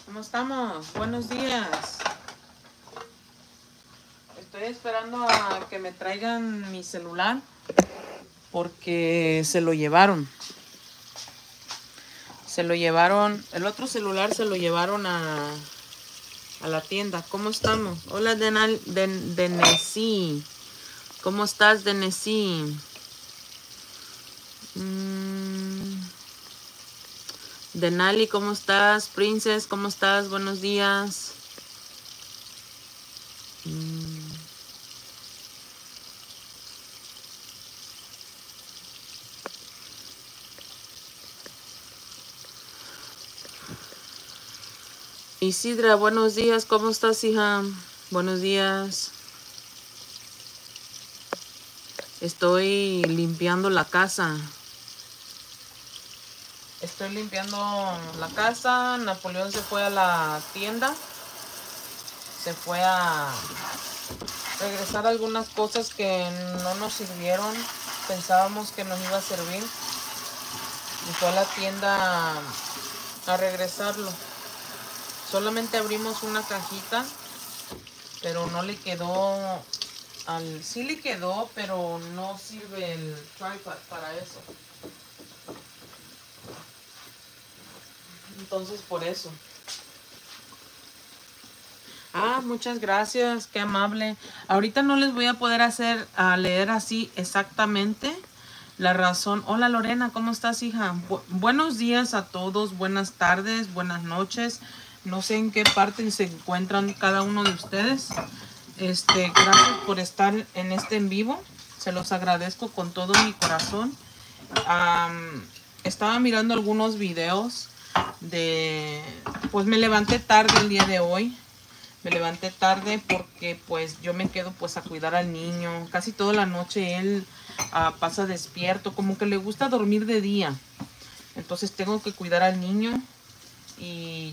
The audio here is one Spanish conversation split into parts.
¿Cómo estamos? Buenos días. Estoy esperando a que me traigan mi celular porque se lo llevaron. El otro celular se lo llevaron a la tienda. ¿Cómo estamos? Hola, Denesi. ¿Cómo estás, Denesi? Denali, ¿cómo estás? Princess, ¿cómo estás? Buenos días. Isidra, buenos días. ¿Cómo estás, hija? Buenos días. Estoy limpiando la casa. Napoleón se fue a la tienda. Se fue a regresar algunas cosas que no nos sirvieron. Pensábamos que nos iba a servir. Y fue a la tienda a regresarlo. Solamente abrimos una cajita, pero no le quedó sí le quedó, pero no sirve el tripod para eso. Entonces, por eso. Muchas gracias, qué amable. Ahorita no les voy a poder leer así exactamente la razón. Hola, Lorena, ¿cómo estás, hija? Buenos días a todos, buenas tardes, buenas noches. No sé en qué parte se encuentran cada uno de ustedes. Gracias por estar en este en vivo. Se los agradezco con todo mi corazón. Estaba mirando algunos videos pues me levanté tarde el día de hoy. Me levanté tarde porque pues yo me quedo pues a cuidar al niño. Casi toda la noche él pasa despierto, como que le gusta dormir de día. Entonces tengo que cuidar al niño y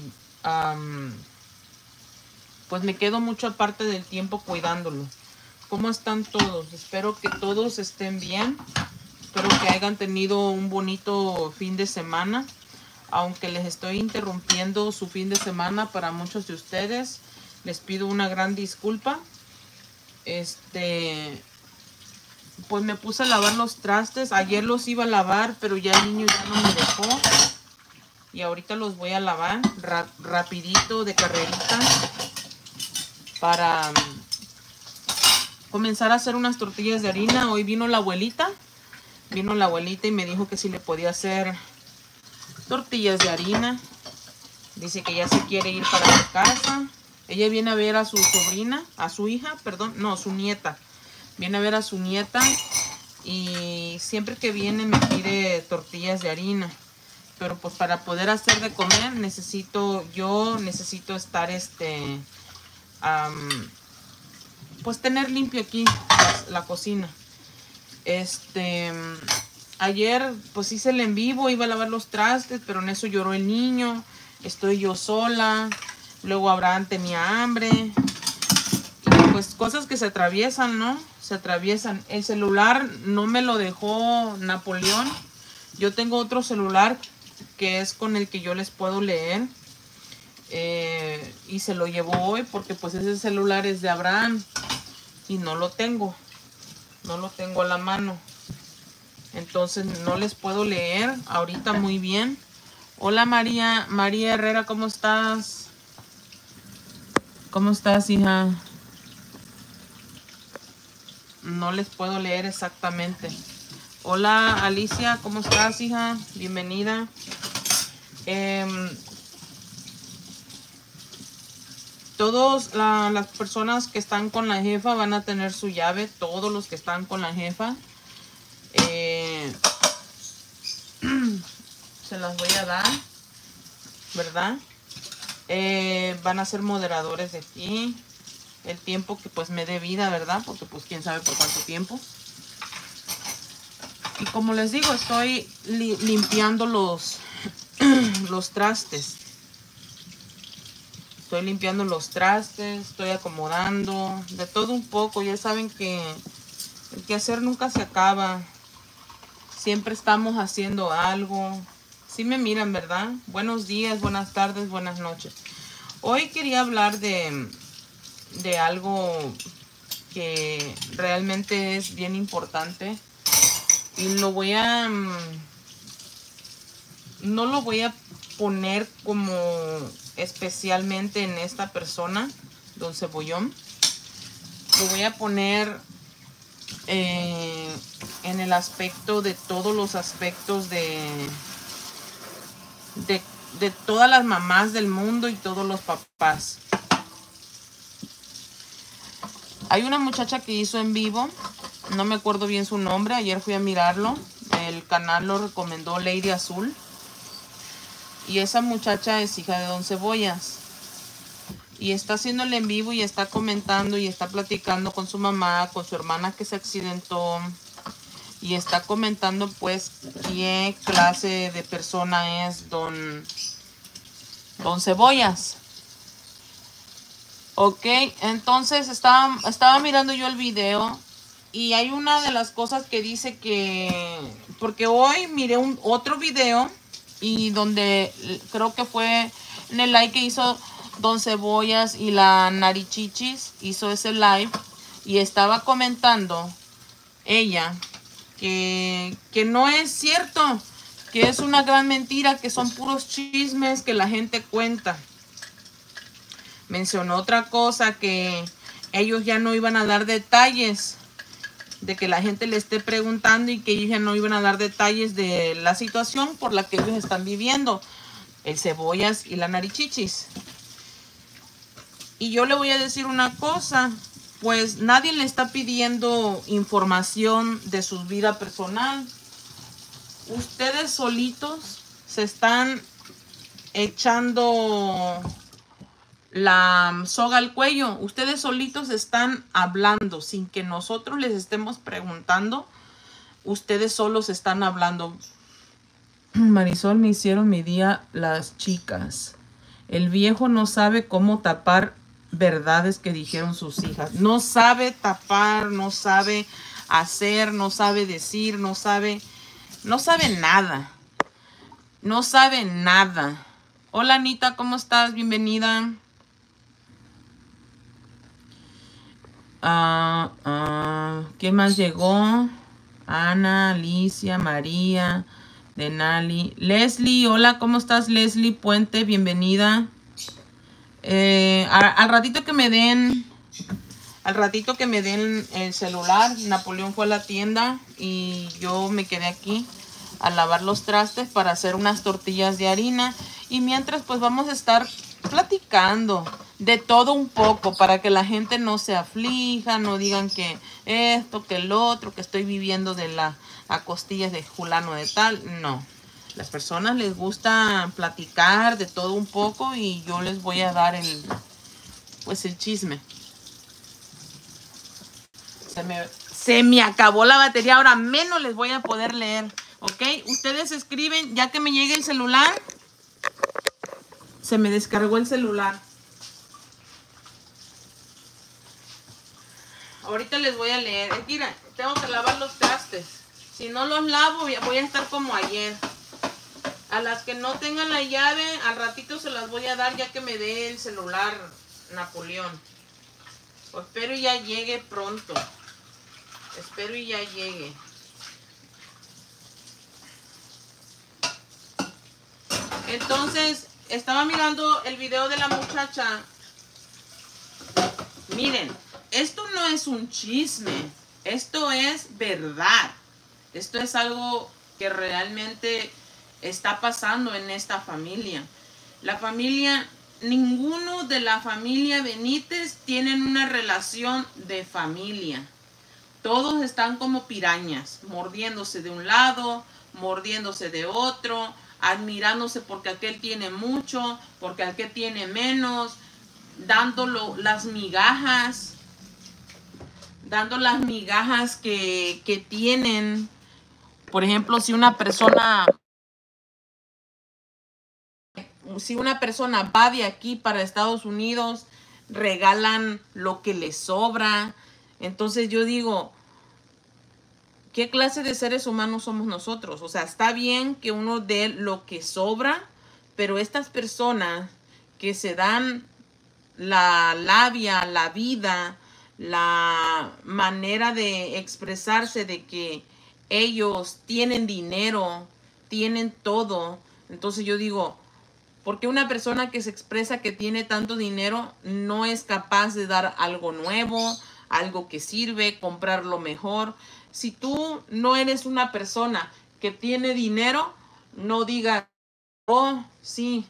pues me quedo mucho aparte del tiempo cuidándolo. ¿Cómo están todos? Espero que todos estén bien. Espero que hayan tenido un bonito fin de semana. Aunque les estoy interrumpiendo su fin de semana para muchos de ustedes, les pido una gran disculpa. Pues me puse a lavar los trastes. Ayer los iba a lavar, pero ya el niño ya no me dejó. Y ahorita los voy a lavar rapidito, de carrerita, para comenzar a hacer unas tortillas de harina. Hoy vino la abuelita. Vino la abuelita y me dijo que si le podía hacer tortillas de harina. Dice que ya se quiere ir para su casa. Ella viene a ver a su sobrina, a su hija, perdón, no, su nieta. Viene a ver a su nieta y siempre que viene me pide tortillas de harina. Pero pues para poder hacer de comer necesito estar pues tener limpio aquí la cocina. Ayer pues hice el en vivo, iba a lavar los trastes, pero en eso lloró el niño. Estoy yo sola. Luego Abraham tenía hambre. Y pues cosas que se atraviesan, ¿no? Se atraviesan. El celular no me lo dejó Napoleón. Yo tengo otro celular que es con el que yo les puedo leer. Y se lo llevó hoy porque pues ese celular es de Abraham. Y no lo tengo. No lo tengo a la mano. Entonces no les puedo leer ahorita muy bien. Hola María Herrera, ¿cómo estás? ¿Cómo estás, hija? No les puedo leer exactamente. Hola Alicia, ¿cómo estás, hija? Bienvenida. Todas las personas que están con la jefa van a tener su llave. Todos los que están con la jefa. Se las voy a dar, ¿verdad? Van a ser moderadores de aquí. El tiempo que pues me dé vida, ¿verdad? Porque pues quién sabe por cuánto tiempo. Y como les digo, estoy limpiando los trastes. Estoy limpiando los trastes, estoy acomodando, de todo un poco. Ya saben que el quehacer nunca se acaba. Siempre estamos haciendo algo. Sí me miran, ¿verdad? Buenos días, buenas tardes, buenas noches. Hoy quería hablar de algo que realmente es bien importante. Y lo voy a... no lo voy a poner como especialmente en esta persona, Don Cebollón. Lo voy a poner en el aspecto de todos los aspectos de todas las mamás del mundo y todos los papás. Hay una muchacha que hizo en vivo, no me acuerdo bien su nombre, ayer fui a mirarlo, el canal lo recomendó Lady Azul. Y esa muchacha es hija de Don Cebollas. Y está haciéndole en vivo y está comentando y está platicando con su mamá, con su hermana que se accidentó. Y está comentando pues qué clase de persona es Don Cebollas. Ok, entonces estaba mirando yo el video. Y hay una de las cosas que dice que... Porque hoy miré otro video. Y donde creo que fue en el live que hizo Don Cebollas y la Narichichis, hizo ese live y estaba comentando ella que no es cierto, que es una gran mentira, que son puros chismes que la gente cuenta. Mencionó otra cosa, que ellos ya no iban a dar detalles, de que la gente le esté preguntando y que ellos ya no iban a dar detalles de la situación por la que ellos están viviendo, el Cebollas y la Narichichis. Y yo le voy a decir una cosa, pues nadie le está pidiendo información de su vida personal. Ustedes solitos se están echando la soga al cuello. Ustedes solitos están hablando sin que nosotros les estemos preguntando. Ustedes solos están hablando. Marisol, me hicieron mi día las chicas. El viejo no sabe cómo tapar verdades que dijeron sus hijas. No sabe tapar, no sabe hacer, no sabe decir, no sabe nada. No sabe nada. Hola Anita, ¿cómo estás? Bienvenida. ¿Quién más llegó? Ana, Alicia, María, Denali. Leslie, hola, ¿cómo estás, Leslie Puente? Bienvenida. Al ratito que me den el celular, Napoleón fue a la tienda y yo me quedé aquí a lavar los trastes para hacer unas tortillas de harina. Y mientras pues vamos a estar platicando de todo un poco para que la gente no se aflija, no digan que esto, que el otro, que estoy viviendo de a costillas de fulano de tal. No, las personas les gusta platicar de todo un poco y yo les voy a dar el chisme. Se me acabó la batería, ahora menos les voy a poder leer. Ok, ustedes escriben, ya que me llegue el celular. Se me descargó el celular. Ahorita les voy a leer. Mira, tengo que lavar los trastes. Si no los lavo, voy a estar como ayer. A las que no tengan la llave, al ratito se las voy a dar ya que me dé el celular Napoleón. Pues espero ya llegue pronto. Espero y ya llegue. Entonces, estaba mirando el video de la muchacha. Miren, esto no es un chisme. Esto es verdad. Esto es algo que realmente está pasando en esta familia. La familia, ninguno de la familia Benítez tienen una relación de familia. Todos están como pirañas, mordiéndose de un lado, mordiéndose de otro, admirándose porque aquel tiene mucho, porque aquel tiene menos, dando las migajas que tienen. Por ejemplo, si una persona va de aquí para Estados Unidos, regalan lo que les sobra. Entonces yo digo, ¿qué clase de seres humanos somos nosotros? O sea, está bien que uno dé lo que sobra, pero estas personas que se dan la labia, la vida, la manera de expresarse de que ellos tienen dinero, tienen todo. Entonces yo digo, ¿por qué una persona que se expresa que tiene tanto dinero no es capaz de dar algo nuevo, algo que sirve, comprar lo mejor? Si tú no eres una persona que tiene dinero, no digas, oh, sí,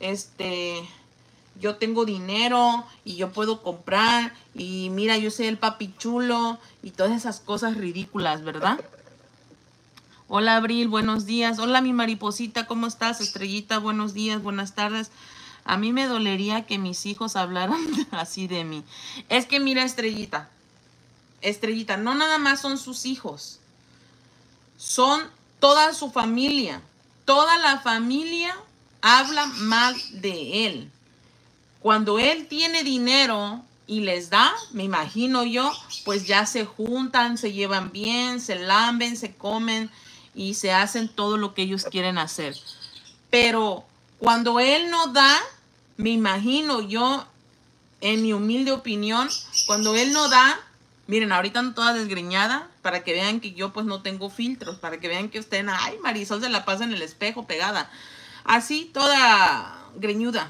yo tengo dinero y yo puedo comprar y mira, yo soy el papi chulo y todas esas cosas ridículas, ¿verdad? Hola Abril, buenos días. Hola mi mariposita, ¿cómo estás? Estrellita, buenos días, buenas tardes. A mí me dolería que mis hijos hablaran así de mí. Es que mira, Estrellita, no nada más son sus hijos, son toda su familia. Toda la familia habla mal de él. Cuando él tiene dinero y les da, me imagino yo, pues ya se juntan, se llevan bien, se lamben, se comen y se hacen todo lo que ellos quieren hacer. Pero cuando él no da, me imagino yo, en mi humilde opinión, cuando él no da, miren, ahorita ando toda desgreñada para que vean que yo pues no tengo filtros, para que vean que ustedes, ay, Marisol se la pasa en el espejo pegada, así toda greñuda.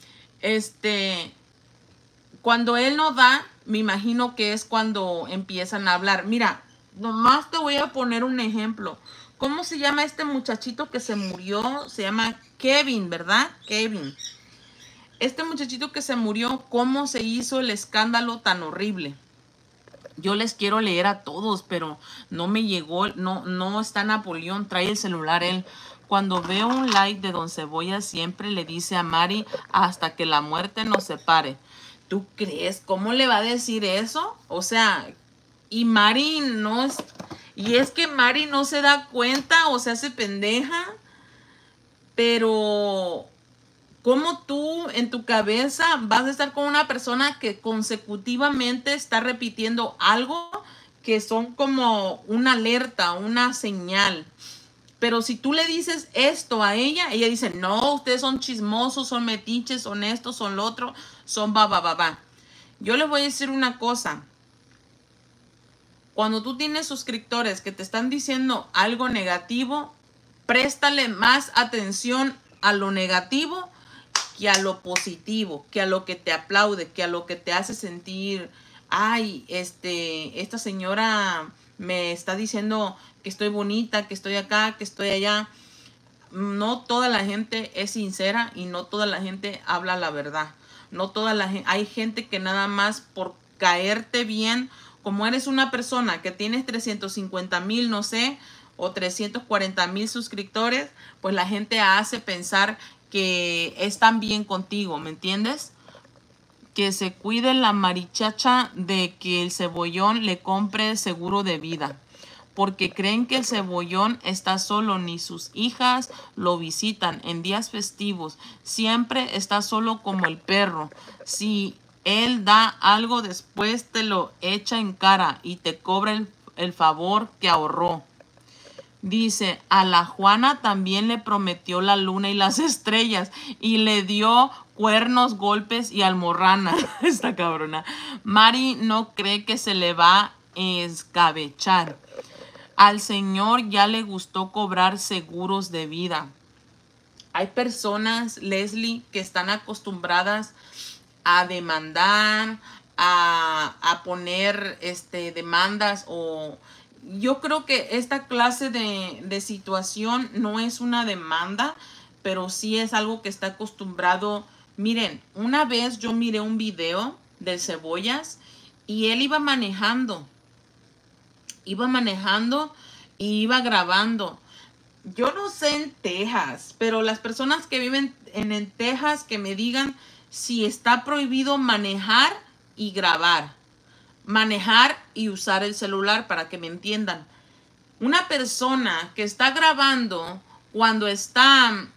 Cuando él no da, me imagino que es cuando empiezan a hablar. Mira, nomás te voy a poner un ejemplo. ¿Cómo se llama este muchachito que se murió? Se llama Kevin, ¿verdad? Kevin. Este muchachito que se murió, ¿cómo se hizo el escándalo tan horrible? Yo les quiero leer a todos, pero no me llegó, no está Napoleón, trae el celular él. Cuando veo un like de Don Cebolla, siempre le dice a Mari, hasta que la muerte nos separe. ¿Tú crees? ¿Cómo le va a decir eso? O sea, y Mari no es... Y es que Mari no se da cuenta o se hace pendeja, pero... ¿cómo tú en tu cabeza vas a estar con una persona que consecutivamente está repitiendo algo que son como una alerta, una señal? Pero si tú le dices esto a ella, ella dice, no, ustedes son chismosos, son metiches, son esto, son lo otro, son ba. Yo les voy a decir una cosa. Cuando tú tienes suscriptores que te están diciendo algo negativo, préstale más atención a lo negativo que a lo positivo, que a lo que te aplaude, que a lo que te hace sentir, ay, esta señora me está diciendo que estoy bonita, que estoy acá, que estoy allá. No toda la gente es sincera y no toda la gente habla la verdad. No toda la gente, hay gente que nada más por caerte bien, como eres una persona que tienes 350,000, no sé, o 340,000 suscriptores, pues la gente hace pensar que están bien contigo, ¿me entiendes? Que se cuide la marichacha de que el cebollón le compre seguro de vida, porque creen que el cebollón está solo, ni sus hijas lo visitan en días festivos, siempre está solo como el perro. Si él da algo, después te lo echa en cara y te cobra el favor que ahorró. Dice, a la Juana también le prometió la luna y las estrellas y le dio cuernos, golpes y almorrana. Esta cabrona. Mari no cree que se le va a escabechar. Al señor ya le gustó cobrar seguros de vida. Hay personas, Leslie, que están acostumbradas a demandar, a poner demandas o... Yo creo que esta clase de situación no es una demanda, pero sí es algo que está acostumbrado. Miren, una vez yo miré un video del Cebollas y él iba manejando y iba grabando. Yo no sé en Texas, pero las personas que viven en Texas que me digan si está prohibido manejar y grabar. Manejar y usar el celular para que me entiendan. Una persona que está grabando cuando está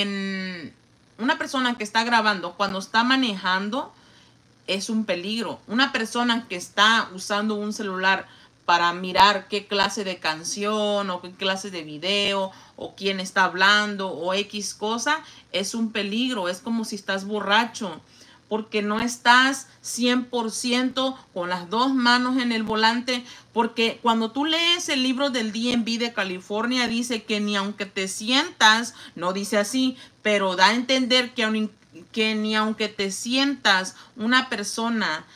cuando está manejando es un peligro. Una persona que está usando un celular para mirar qué clase de canción o qué clase de video o quién está hablando o X cosa, es un peligro. Es como si estás borracho. porque no estás 100% con las dos manos en el volante, porque cuando tú lees el libro del DMV de California dice que ni aunque te sientas, no dice así, pero da a entender que ni aunque te sientas una persona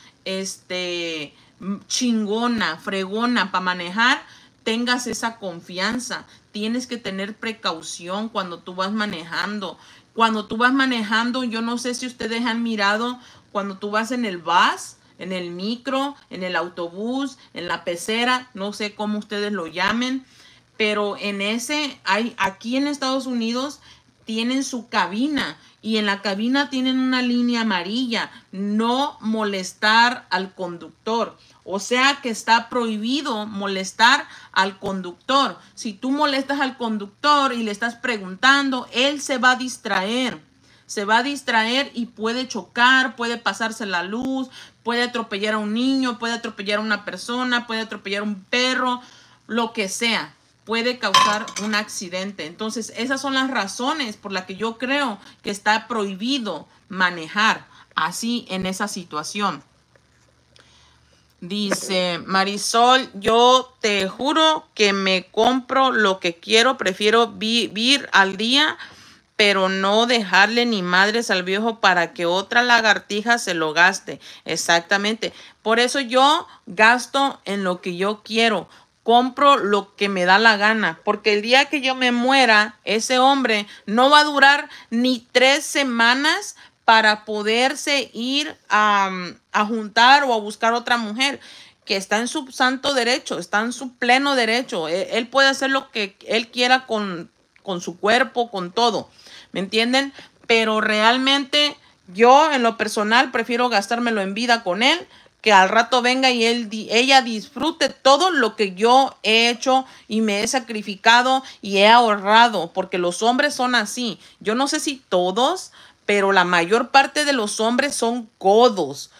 chingona, fregona para manejar, tengas esa confianza. Tienes que tener precaución cuando tú vas manejando. Cuando tú vas manejando, yo no sé si ustedes han mirado, cuando tú vas en el bus, en el micro, en el autobús, en la pecera, no sé cómo ustedes lo llamen, pero aquí en Estados Unidos tienen su cabina y en la cabina tienen una línea amarilla, no molestar al conductor. O sea que está prohibido molestar al conductor. Si tú molestas al conductor y le estás preguntando, él se va a distraer. Se va a distraer y puede chocar, puede pasarse la luz, puede atropellar a un niño, puede atropellar a una persona, puede atropellar a un perro, lo que sea. Puede causar un accidente. Entonces, esas son las razones por las que yo creo que está prohibido manejar así en esa situación. Dice Marisol, yo te juro que me compro lo que quiero, prefiero vivir al día, pero no dejarle ni madres al viejo para que otra lagartija se lo gaste. Exactamente. Por eso yo gasto en lo que yo quiero. Compro lo que me da la gana, porque el día que yo me muera, ese hombre no va a durar ni 3 semanas para poderse ir a juntar o a buscar otra mujer, que está en su santo derecho, está en su pleno derecho. Él puede hacer lo que él quiera con su cuerpo, con todo. ¿Me entienden? Pero realmente yo en lo personal prefiero gastármelo en vida con él, que al rato venga y ella disfrute todo lo que yo he hecho y me he sacrificado y he ahorrado, porque los hombres son así. Yo no sé si todos, pero la mayor parte de los hombres son codos.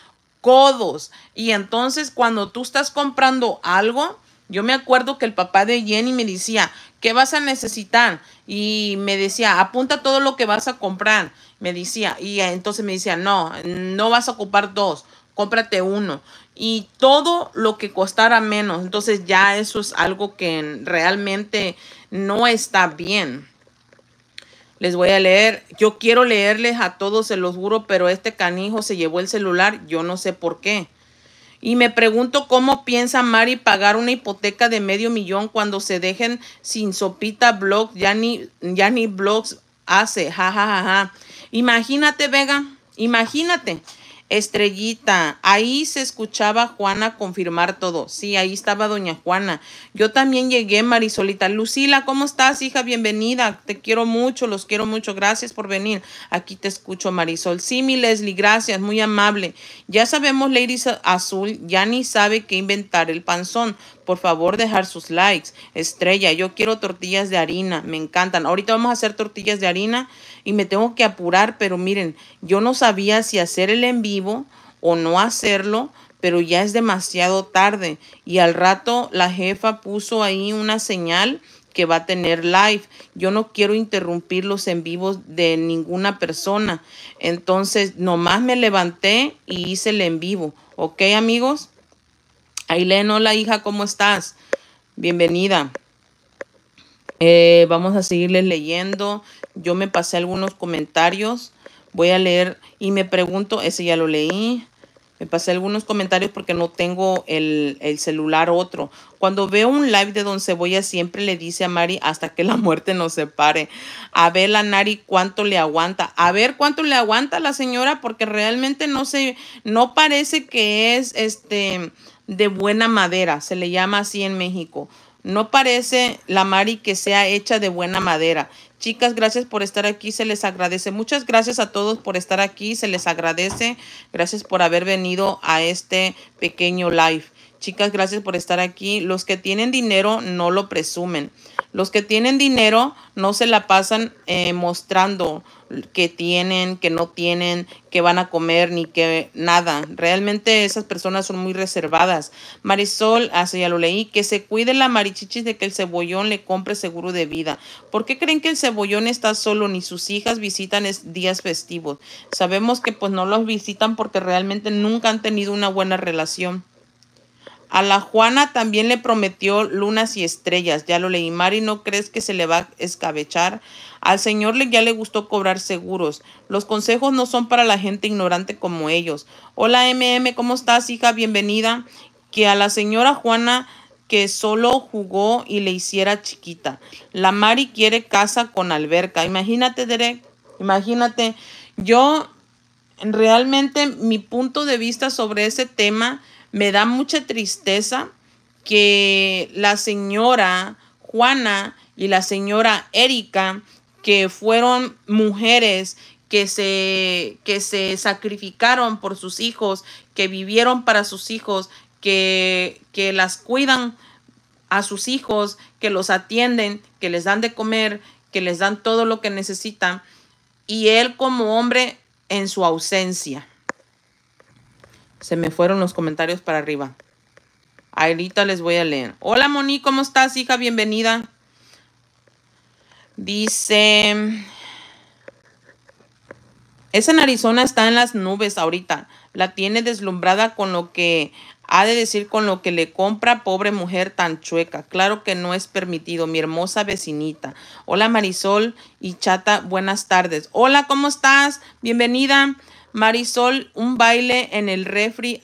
Y entonces cuando tú estás comprando algo, yo me acuerdo que el papá de Jenny me decía, ¿qué vas a necesitar? Y me decía, apunta todo lo que vas a comprar. Me decía, y entonces me decía, no vas a ocupar 2, cómprate 1. Y todo lo que costara menos. Entonces ya eso es algo que realmente no está bien. Les voy a leer. Yo quiero leerles a todos, se los juro, pero este canijo se llevó el celular. Yo no sé por qué. Y me pregunto cómo piensa Mari pagar una hipoteca de $500,000 cuando se dejen sin sopita blogs. Ya ni blogs hace. Ja, ja, ja, ja. Imagínate, Vega. Imagínate. Estrellita, ahí se escuchaba Juana confirmar todo. Sí, ahí estaba doña Juana. Yo también llegué, Marisolita. Lucila, ¿cómo estás, hija? Bienvenida. Te quiero mucho, los quiero mucho. Gracias por venir. Aquí te escucho, Marisol. Sí, mi Leslie, gracias, muy amable. Ya sabemos, Ladies Azul, ya ni sabe qué inventar el panzón. Por favor, dejar sus likes. Estrella, yo quiero tortillas de harina. Me encantan. Ahorita vamos a hacer tortillas de harina y me tengo que apurar, pero miren, yo no sabía si hacer el en vivo o no hacerlo, pero ya es demasiado tarde. Y al rato la jefa puso ahí una señal que va a tener live. Yo no quiero interrumpir los en vivos de ninguna persona. Entonces, nomás me levanté y hice el en vivo. ¿Ok, amigos? Ailén, hola hija, ¿cómo estás? Bienvenida. Vamos a seguirles leyendo. Yo me pasé algunos comentarios. Voy a leer y me pregunto, ese ya lo leí. Me pasé algunos comentarios porque no tengo el celular otro. Cuando veo un live de Don Cebolla siempre le dice a Mari hasta que la muerte nos separe. A ver la Nari cuánto le aguanta. A ver cuánto le aguanta la señora porque realmente no parece que es de buena madera. Se le llama así en México. No parece la Mari que sea hecha de buena madera. Chicas, gracias por estar aquí, se les agradece. Muchas gracias a todos por estar aquí, se les agradece. Gracias por haber venido a este pequeño live. Chicas, gracias por estar aquí. Los que tienen dinero no lo presumen. Los que tienen dinero no se la pasan mostrando que tienen, que no tienen, que van a comer, ni que nada. Realmente esas personas son muy reservadas. Marisol, así ya lo leí, que se cuide la Marichichis de que el Cebollón le compre seguro de vida. ¿Por qué creen que el Cebollón está solo? Ni sus hijas visitan días festivos. Sabemos que pues no los visitan porque realmente nunca han tenido una buena relación. A la Juana también le prometió lunas y estrellas. Ya lo leí. Mari, ¿no crees que se le va a escabechar? Al señor ya le gustó cobrar seguros. Los consejos no son para la gente ignorante como ellos. Hola, MM, ¿cómo estás, hija? Bienvenida. Que a la señora Juana que solo jugó y le hiciera chiquita. La Mari quiere casa con alberca. Imagínate, Derek. Imagínate. Yo realmente mi punto de vista sobre ese tema me da mucha tristeza que la señora Juana y la señora Erika, que fueron mujeres que se sacrificaron por sus hijos, que vivieron para sus hijos, que las cuidan a sus hijos, que los atienden, que les dan de comer, que les dan todo lo que necesitan, y él como hombre en su ausencia. Se me fueron los comentarios para arriba. Ahorita les voy a leer. Hola, Moni, ¿cómo estás, hija? Bienvenida. Dice... Esa narizona está en las nubes ahorita. La tiene deslumbrada con lo que ha de decir con lo que le compra, pobre mujer tan chueca. Claro que no es permitido, mi hermosa vecinita. Hola, Marisol y Chata, buenas tardes. Hola, ¿cómo estás? Bienvenida. Marisol, un baile en el refri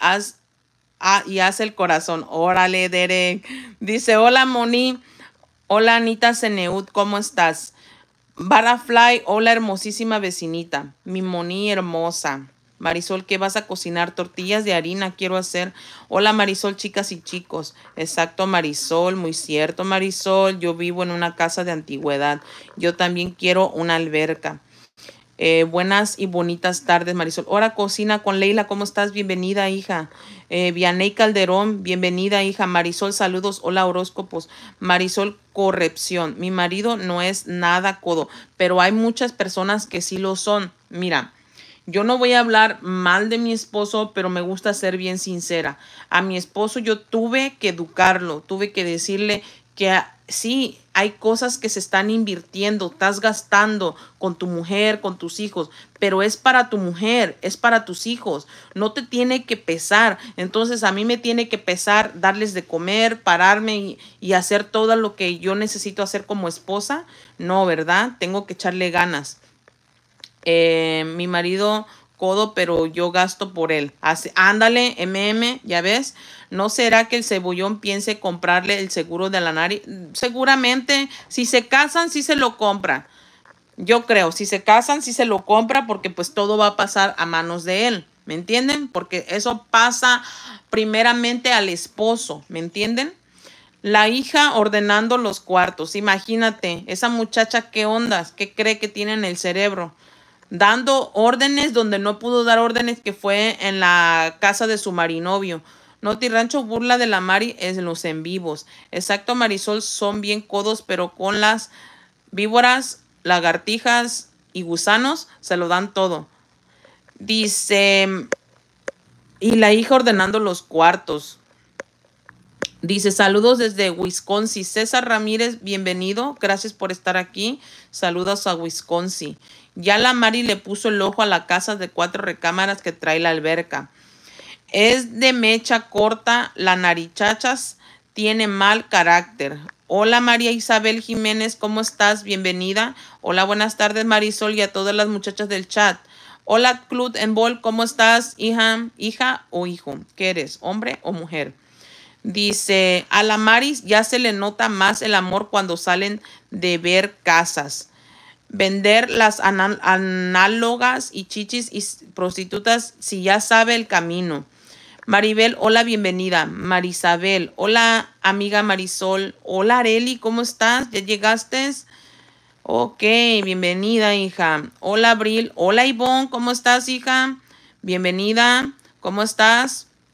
y hace el corazón. Órale, Derek. Dice, hola, Moni. Hola, Anita Ceneut, ¿cómo estás? Barafly, hola, hermosísima vecinita. Mi Moni hermosa. Marisol, ¿qué vas a cocinar? Tortillas de harina quiero hacer. Hola, Marisol, chicas y chicos. Exacto, Marisol, muy cierto, Marisol. Yo vivo en una casa de antigüedad. Yo también quiero una alberca. Buenas y bonitas tardes, Marisol. Ahora cocina con Leila, ¿cómo estás? Bienvenida, hija. Vianey Calderón, bienvenida, hija. Marisol, saludos. Hola, horóscopos. Marisol, corrección. Mi marido no es nada codo, pero hay muchas personas que sí lo son. Mira, yo no voy a hablar mal de mi esposo, pero me gusta ser bien sincera. A mi esposo yo tuve que educarlo, tuve que decirle que sí, hay cosas que se están invirtiendo, estás gastando con tu mujer, con tus hijos, pero es para tu mujer, es para tus hijos, no te tiene que pesar. Entonces a mí me tiene que pesar darles de comer, pararme y hacer todo lo que yo necesito hacer como esposa. No, ¿verdad? Tengo que echarle ganas. Mi marido codo, pero yo gasto por él. Ándale, MM, ya ves. ¿No será que el Cebollón piense comprarle el seguro de la nariz? Seguramente, si se casan, sí se lo compra. Yo creo, si se casan, sí se lo compra porque pues todo va a pasar a manos de él. ¿Me entienden? Porque eso pasa primeramente al esposo. ¿Me entienden? La hija ordenando los cuartos. Imagínate, esa muchacha, ¿qué ondas? ¿Qué cree que tiene en el cerebro? Dando órdenes donde no pudo dar órdenes, que fue en la casa de su marinovio. Noti Rancho burla de la Mari en los en vivos. Exacto, Marisol, son bien codos, pero con las víboras, lagartijas y gusanos se lo dan todo. Dice, y la hija ordenando los cuartos. Dice, saludos desde Wisconsin. César Ramírez, bienvenido. Gracias por estar aquí. Saludos a Wisconsin. Ya la Mari le puso el ojo a la casa de 4 recámaras que trae la alberca. Es de mecha corta. La narichachas tiene mal carácter. Hola, María Isabel Jiménez, ¿cómo estás? Bienvenida. Hola, buenas tardes, Marisol, y a todas las muchachas del chat. Hola, Clut en Bol, ¿cómo estás? Hija o hijo. ¿Qué eres? ¿Hombre o mujer? Dice, a la Maris ya se le nota más el amor cuando salen de ver casas. Vender las análogas y chichis y prostitutas si ya sabe el camino. Maribel, hola, bienvenida. Marisabel, hola, amiga Marisol. Hola, Areli, ¿cómo estás? ¿Ya llegaste? Ok, bienvenida, hija. Hola, Abril. Hola, Ivonne, ¿cómo estás, hija? Bienvenida. ¿Cómo estás?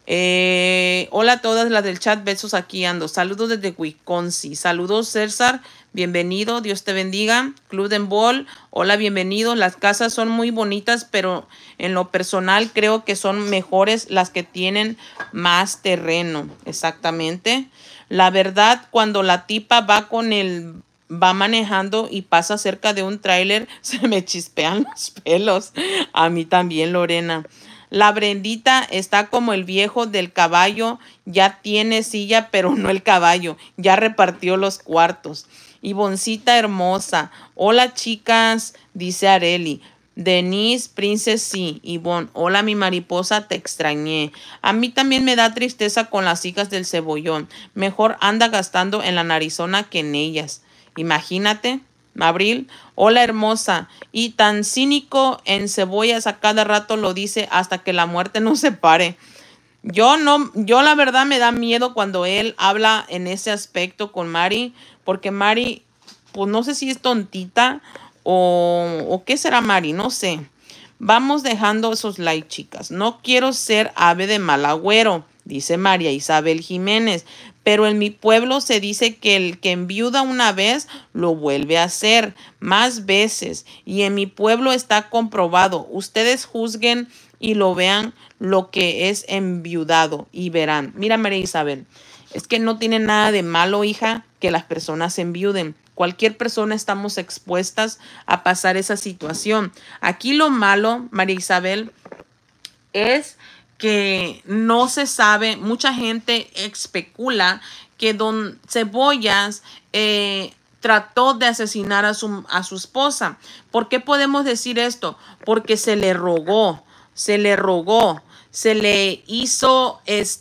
Hola a todas las del chat, besos, aquí ando. Saludos desde Wisconsin. Saludos, César, bienvenido, Dios te bendiga. Club de Ball, hola, bienvenido. Las casas son muy bonitas, pero en lo personal creo que son mejores las que tienen más terreno. Exactamente. La verdad, cuando la tipa va manejando y pasa cerca de un tráiler, se me chispean los pelos. A mí también, Lorena. La Brendita está como el viejo del caballo, ya tiene silla, pero no el caballo, ya repartió los cuartos. Ivoncita hermosa, hola chicas, dice Areli. Denise, Princess, sí. Ivonne, hola mi mariposa, te extrañé. A mí también me da tristeza con las hijas del cebollón. Mejor anda gastando en la narizona que en ellas. Imagínate. Abril, hola hermosa, y tan cínico en cebollas a cada rato lo dice hasta que la muerte nos separe. Yo la verdad me da miedo cuando él habla en ese aspecto con Mari, porque Mari, pues no sé si es tontita o qué será Mari, no sé. Vamos dejando esos likes, chicas. No quiero ser ave de mal agüero, dice María Isabel Jiménez. Pero en mi pueblo se dice que el que enviuda una vez lo vuelve a hacer más veces. Y en mi pueblo está comprobado. Ustedes juzguen y lo vean lo que es enviudado y verán. Mira, María Isabel, es que no tiene nada de malo, hija, que las personas se enviuden. Cualquier persona estamos expuestas a pasar esa situación. Aquí lo malo, María Isabel, es que no se sabe, mucha gente especula que don Cebollas trató de asesinar a su esposa. ¿Por qué podemos decir esto? Porque se le rogó, se le hizo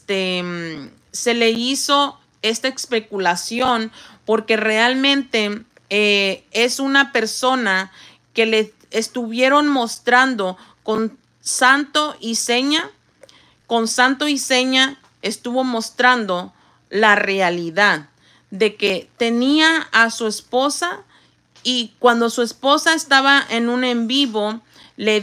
esta especulación porque realmente es una persona que le estuvieron mostrando con santo y seña estuvo mostrando la realidad de que tenía a su esposa y cuando su esposa estaba en un en vivo, le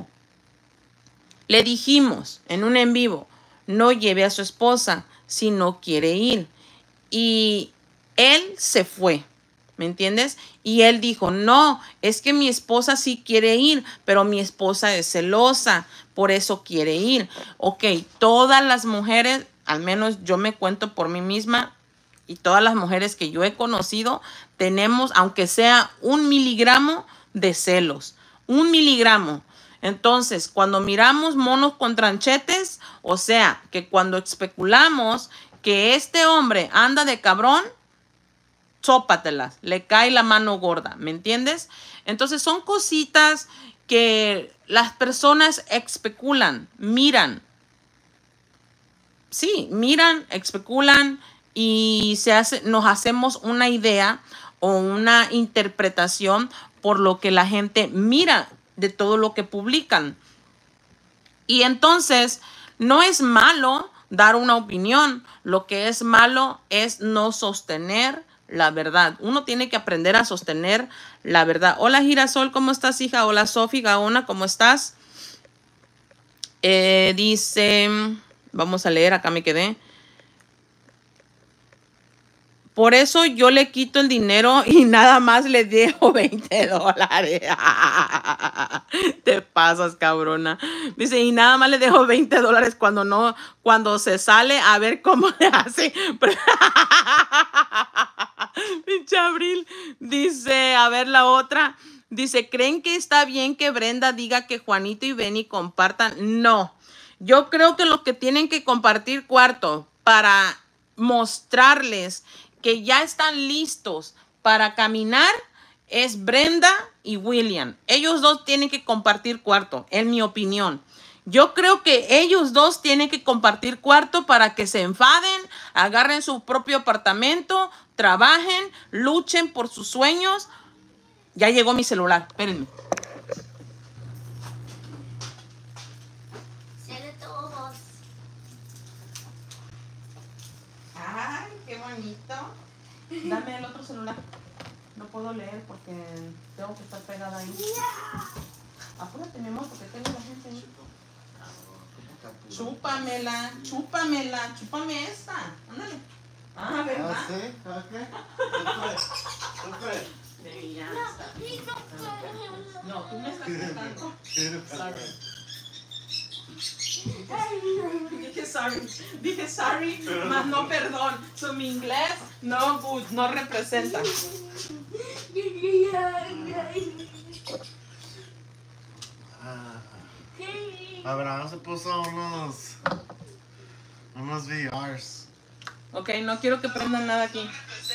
dijimos en un en vivo, no lleve a su esposa si no quiere ir. Y él se fue. ¿Me entiendes? Y él dijo, no, es que mi esposa sí quiere ir, pero mi esposa es celosa, por eso quiere ir. Ok, todas las mujeres, al menos yo me cuento por mí misma, y todas las mujeres que yo he conocido, tenemos, aunque sea 1 miligramo de celos. 1 miligramo. Entonces, cuando miramos monos con tranchetes, o sea, que cuando especulamos que este hombre anda de cabrón, sópatelas, le cae la mano gorda, ¿me entiendes? Entonces son cositas que las personas especulan, miran. Sí, miran, especulan y nos hacemos una idea o una interpretación por lo que la gente mira de todo lo que publican. Y entonces no es malo dar una opinión, lo que es malo es no sostener la verdad. Uno tiene que aprender a sostener la verdad. Hola Girasol, ¿cómo estás, hija? Hola Sofi Gaona, ¿cómo estás? Dice, vamos a leer, acá me quedé. Por eso yo le quito el dinero y nada más le dejo $20. Te pasas, cabrona. Dice, y nada más le dejo $20 cuando se sale a ver cómo le hace. Pinche Abril. Dice, a ver la otra. Dice, ¿creen que está bien que Brenda diga que Juanito y Benny compartan? No. Yo creo que los que tienen que compartir cuarto para mostrarles que ya están listos para caminar es Brenda y William. Ellos dos tienen que compartir cuarto, en mi opinión. Yo creo que ellos dos tienen que compartir cuarto para que se enfaden, agarren su propio apartamento, trabajen, luchen por sus sueños. Ya llegó mi celular, espérenme. Ay, qué bonito. Dame el otro celular. No puedo leer porque tengo que estar pegada ahí. Apúrate, mi amor, porque tengo la gente ahí. Ok. Chúpamela, chúpamela, chúpame esta. Ándale. Ah, ¿verdad? ¿Sí? Ok. Ya está. No, tú me estás cantando. Sorry. Dije sorry, más no perdón. So, mi inglés no good, no representa. Abraham se puso unos VRs. Ok, no quiero que prendan nada aquí.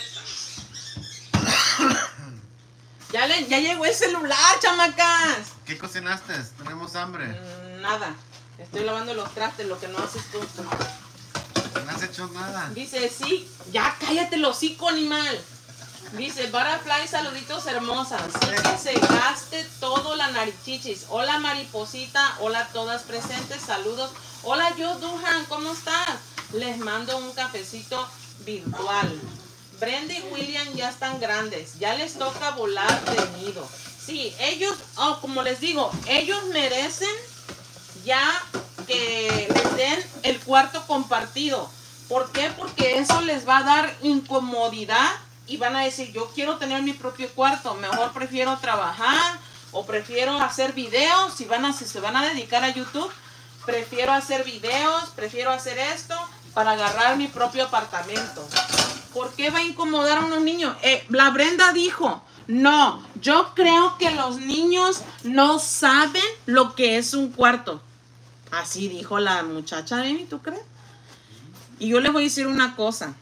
Ya llegó el celular, chamacas. ¿Qué cocinaste? Tenemos hambre. Nada. Estoy lavando los trastes, lo que no haces tú. No has hecho nada. Dice, sí, ya cállate el hocico, animal. Dice, Butterfly, saluditos hermosas. Sí que se gaste todo la narichichis. Hola, mariposita. Hola, todas presentes. Saludos. Hola, yo, Duhan, ¿cómo estás? Les mando un cafecito virtual. Brenda y William ya están grandes. Ya les toca volar de nido. Sí, ellos, como les digo, ellos merecen ya que les den el cuarto compartido. ¿Por qué? Porque eso les va a dar incomodidad y van a decir, yo quiero tener mi propio cuarto, mejor prefiero trabajar o prefiero hacer videos. Si se van a dedicar a YouTube, prefiero hacer videos, prefiero hacer esto para agarrar mi propio apartamento. ¿Por qué va a incomodar a unos niños? La Brenda dijo, no, yo creo que los niños no saben lo que es un cuarto. Así dijo la muchacha, Amy, ¿tú crees? Y yo les voy a decir una cosa.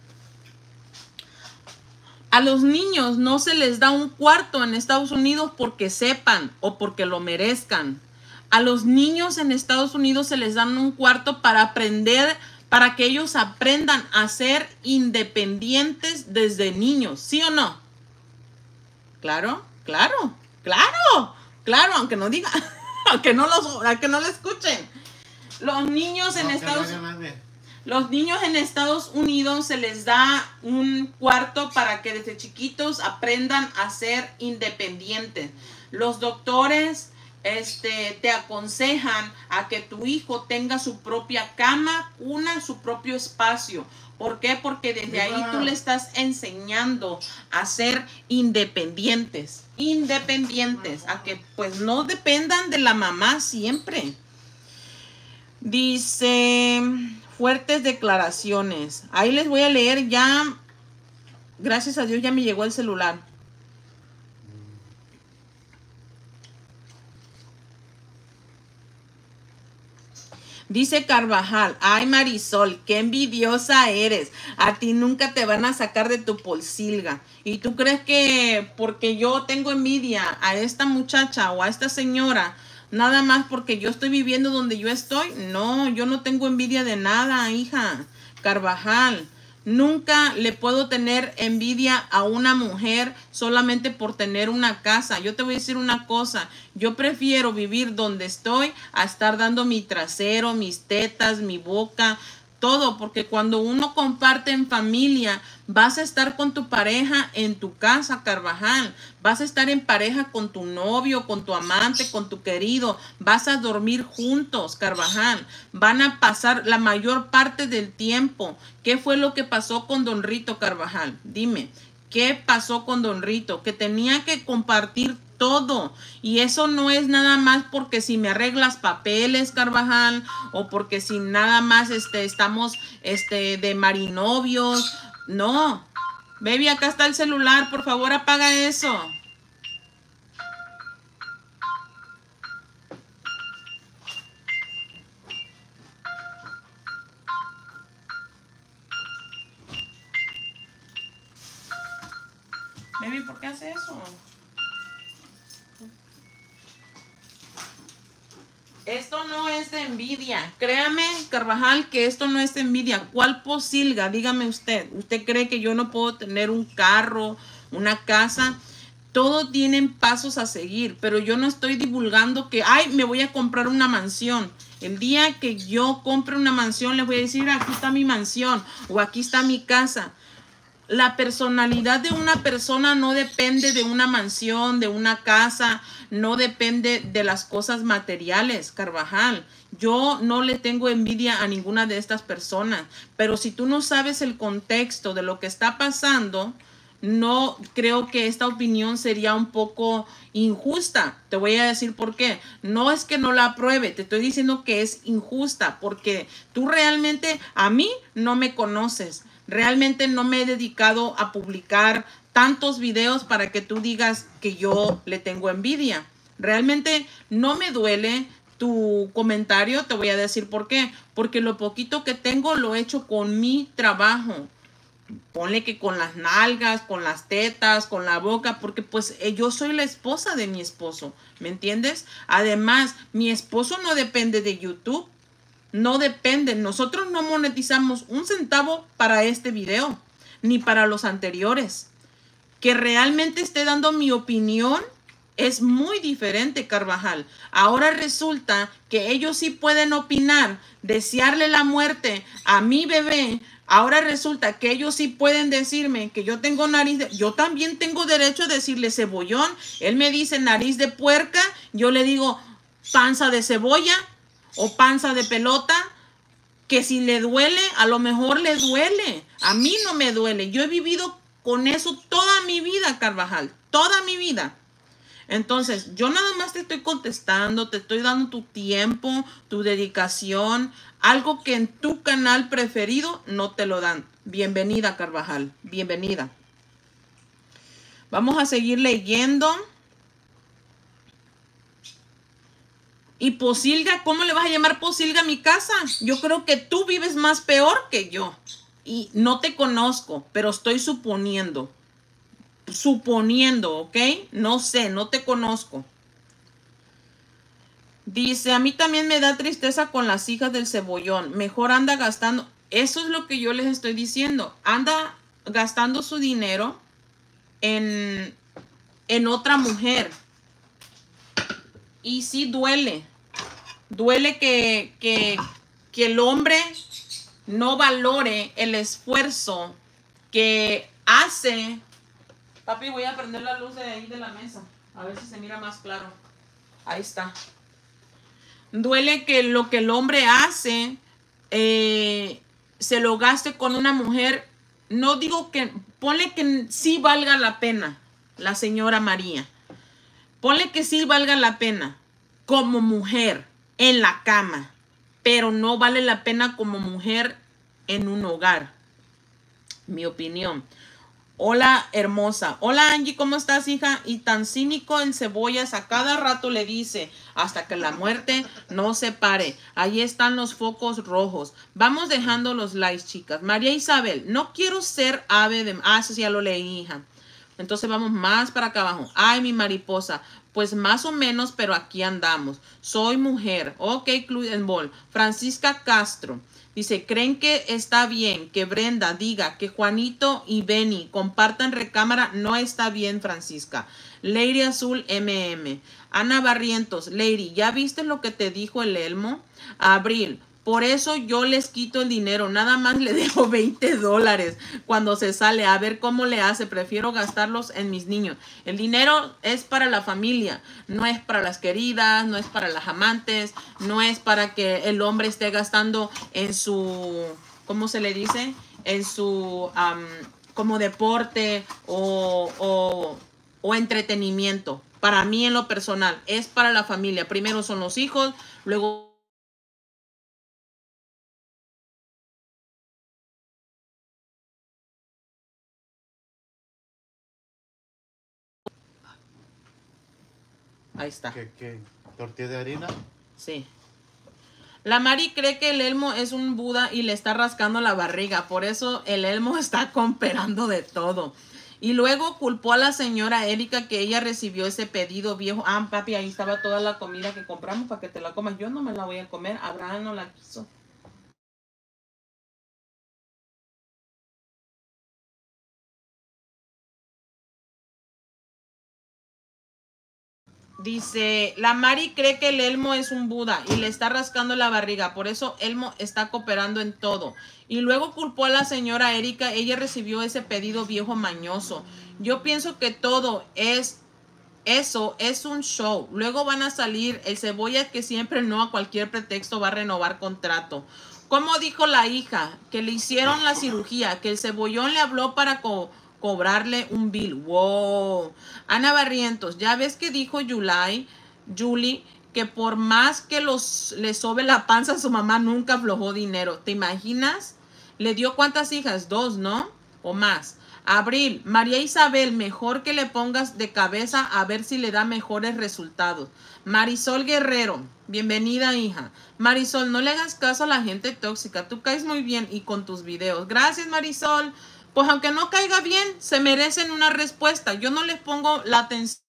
A los niños no se les da un cuarto en Estados Unidos porque sepan o porque lo merezcan. A los niños en Estados Unidos se les dan un cuarto para aprender, para que ellos aprendan a ser independientes desde niños. ¿Sí o no? Claro, claro, claro, claro, aunque no diga, aunque no lo escuchen. Los niños en Los niños en Estados Unidos se les da un cuarto para que desde chiquitos aprendan a ser independientes. Los doctores te aconsejan a que tu hijo tenga su propia cama, su propio espacio. ¿Por qué? Porque desde ahí tú le estás enseñando a ser independientes. Independientes, a que pues no dependan de la mamá siempre. Dice, fuertes declaraciones. Ahí les voy a leer ya. Gracias a Dios ya me llegó el celular. Dice Carvajal, ay Marisol, qué envidiosa eres. A ti nunca te van a sacar de tu pocilga. ¿Y tú crees que porque yo tengo envidia a esta muchacha o a esta señora, nada más porque yo estoy viviendo donde yo estoy? No, yo no tengo envidia de nada, hija. Carvajal, nunca le puedo tener envidia a una mujer solamente por tener una casa. Yo te voy a decir una cosa, yo prefiero vivir donde estoy a estar dando mi trasero, mis tetas, mi boca, todo, porque cuando uno comparte en familia, vas a estar con tu pareja en tu casa, Carvajal. Vas a estar en pareja con tu novio, con tu amante, con tu querido. Vas a dormir juntos, Carvajal. Van a pasar la mayor parte del tiempo. ¿Qué fue lo que pasó con Don Rito, Carvajal? Dime, ¿qué pasó con Don Rito? Que tenía que compartir todo, y eso no es nada más porque si me arreglas papeles, Carvajal, o porque si nada más estamos de marinovios. No, baby, acá está el celular, por favor apaga eso. Baby, ¿por qué hace eso? Esto no es de envidia. Créame, Carvajal, que esto no es de envidia. ¿Cuál pocilga? Dígame usted. ¿Usted cree que yo no puedo tener un carro, una casa? Todos tienen pasos a seguir, pero yo no estoy divulgando que, ay, me voy a comprar una mansión. El día que yo compre una mansión, les voy a decir, aquí está mi mansión o aquí está mi casa. la personalidad de una persona no depende de una mansión, de una casa, no depende de las cosas materiales, Carvajal. Yo no le tengo envidia a ninguna de estas personas, pero si tú no sabes el contexto de lo que está pasando, no creo que esta opinión sería un poco injusta. Te voy a decir por qué. No es que no la apruebe, te estoy diciendo que es injusta porque tú realmente a mí no me conoces. Realmente no me he dedicado a publicar tantos videos para que tú digas que yo le tengo envidia. Realmente no me duele tu comentario, te voy a decir por qué. Porque lo poquito que tengo lo he hecho con mi trabajo. Ponle que con las nalgas, con las tetas, con la boca, porque pues yo soy la esposa de mi esposo, ¿me entiendes? Además, mi esposo no depende de YouTube, no depende, nosotros no monetizamos un centavo para este video, ni para los anteriores. Que realmente esté dando mi opinión es muy diferente, Carvajal. Ahora resulta que ellos sí pueden opinar, desearle la muerte a mi bebé. Ahora resulta que ellos sí pueden decirme que yo tengo nariz de... Yo también tengo derecho a decirle cebollón. Él me dice nariz de puerca. Yo le digo panza de cebolla o panza de pelota. Que si le duele, a lo mejor le duele. A mí no me duele. Yo he vivido con eso toda mi vida, Carvajal. Toda mi vida. Entonces, yo nada más te estoy contestando, te estoy dando tu tiempo, tu dedicación, algo que en tu canal preferido no te lo dan. Bienvenida, Carvajal, bienvenida. Vamos a seguir leyendo. Y Posilga, ¿cómo le vas a llamar Posilga a mi casa? Yo creo que tú vives más peor que yo. Y no te conozco, pero estoy suponiendo. Suponiendo, ¿ok? No sé, no te conozco. Dice, a mí también me da tristeza con las hijas del cebollón. Mejor anda gastando. Eso es lo que yo les estoy diciendo. Anda gastando su dinero en otra mujer. Y sí duele. Duele que el hombre no valore el esfuerzo que hace. Papi, voy a prender la luz de ahí de la mesa. A ver si se mira más claro. Ahí está. Duele que lo que el hombre hace se lo gaste con una mujer. No digo que, ponle que sí valga la pena la señora María. Ponle que sí valga la pena como mujer en la cama, pero no vale la pena como mujer en un hogar. Mi opinión. Hola, hermosa. Hola, Angie, ¿cómo estás, hija? Y tan cínico en cebollas, a cada rato le dice, hasta que la muerte no se pare. Ahí están los focos rojos. Vamos dejando los likes, chicas. María Isabel, no quiero ser ave de... Ah, eso sí ya lo leí, hija. Entonces vamos más para acá abajo. Ay, mi mariposa. Pues más o menos, pero aquí andamos. Soy mujer. Ok, Cludenbol. Francisca Castro. Dice, ¿creen que está bien que Brenda diga que Juanito y Benny compartan recámara? No está bien, Francisca. Lady Azul MM. Ana Barrientos. Lady, ¿ya viste lo que te dijo el Elmo? Abril. Por eso yo les quito el dinero. Nada más le dejo $20 cuando se sale. A ver cómo le hace. Prefiero gastarlos en mis niños. El dinero es para la familia. No es para las queridas. No es para las amantes. No es para que el hombre esté gastando en su... ¿Cómo se le dice? En su... como deporte o entretenimiento. Para mí en lo personal. Es para la familia. Primero son los hijos. Luego... Ahí está. ¿Qué? ¿Tortilla de harina? Sí. La Mari cree que el Elmo es un Buda y le está rascando la barriga. Por eso el Elmo está comprando de todo. Y luego culpó a la señora Erika que ella recibió ese pedido viejo. Ah, papi, ahí estaba toda la comida que compramos para que te la comas. Yo no me la voy a comer. Abraham no la quiso. Dice, la Mari cree que el Elmo es un Buda y le está rascando la barriga. Por eso Elmo está cooperando en todo. Y luego culpó a la señora Erika. Ella recibió ese pedido viejo mañoso. Yo pienso que todo eso es un show. Luego van a salir el Cebolla que siempre no a cualquier pretexto va a renovar contrato. Como dijo la hija, que le hicieron la cirugía, que el Cebollón le habló para cobrarle un bill. Wow. Ana Barrientos, ya ves que dijo Julie, que por más que le sobe la panza a su mamá, nunca aflojó dinero. ¿Te imaginas? Le dio ¿cuántas hijas? 2, ¿no? O más. Abril, María Isabel, mejor que le pongas de cabeza a ver si le da mejores resultados. Marisol Guerrero, bienvenida hija. Marisol, no le hagas caso a la gente tóxica, tú caes muy bien y con tus videos. Gracias Marisol, pues aunque no caiga bien, se merecen una respuesta. Yo no les pongo la atención.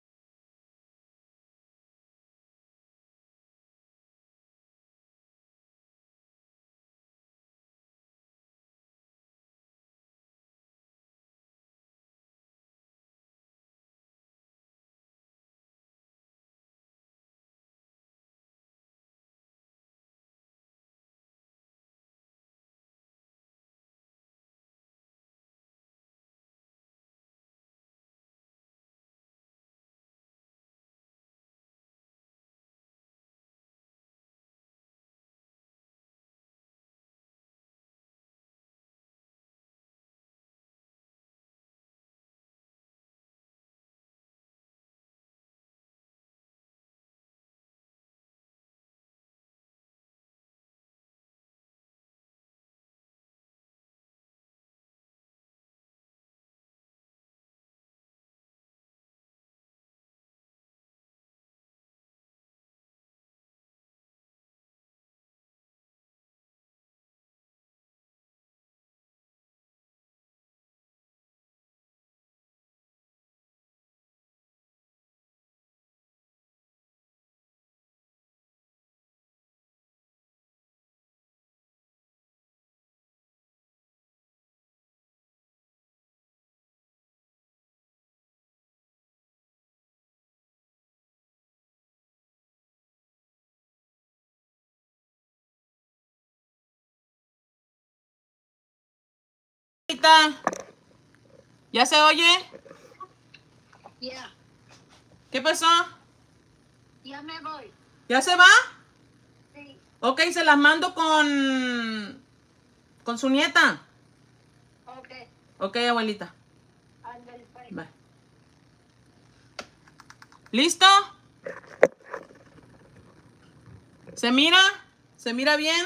¿Ya se oye? Ya. ¿Qué pasó? Ya me voy. ¿Ya se va? Sí. Ok, se las mando con su nieta. Ok. Ok, abuelita. Ándale, pues. Bye. ¿Listo? ¿Se mira? ¿Se mira bien?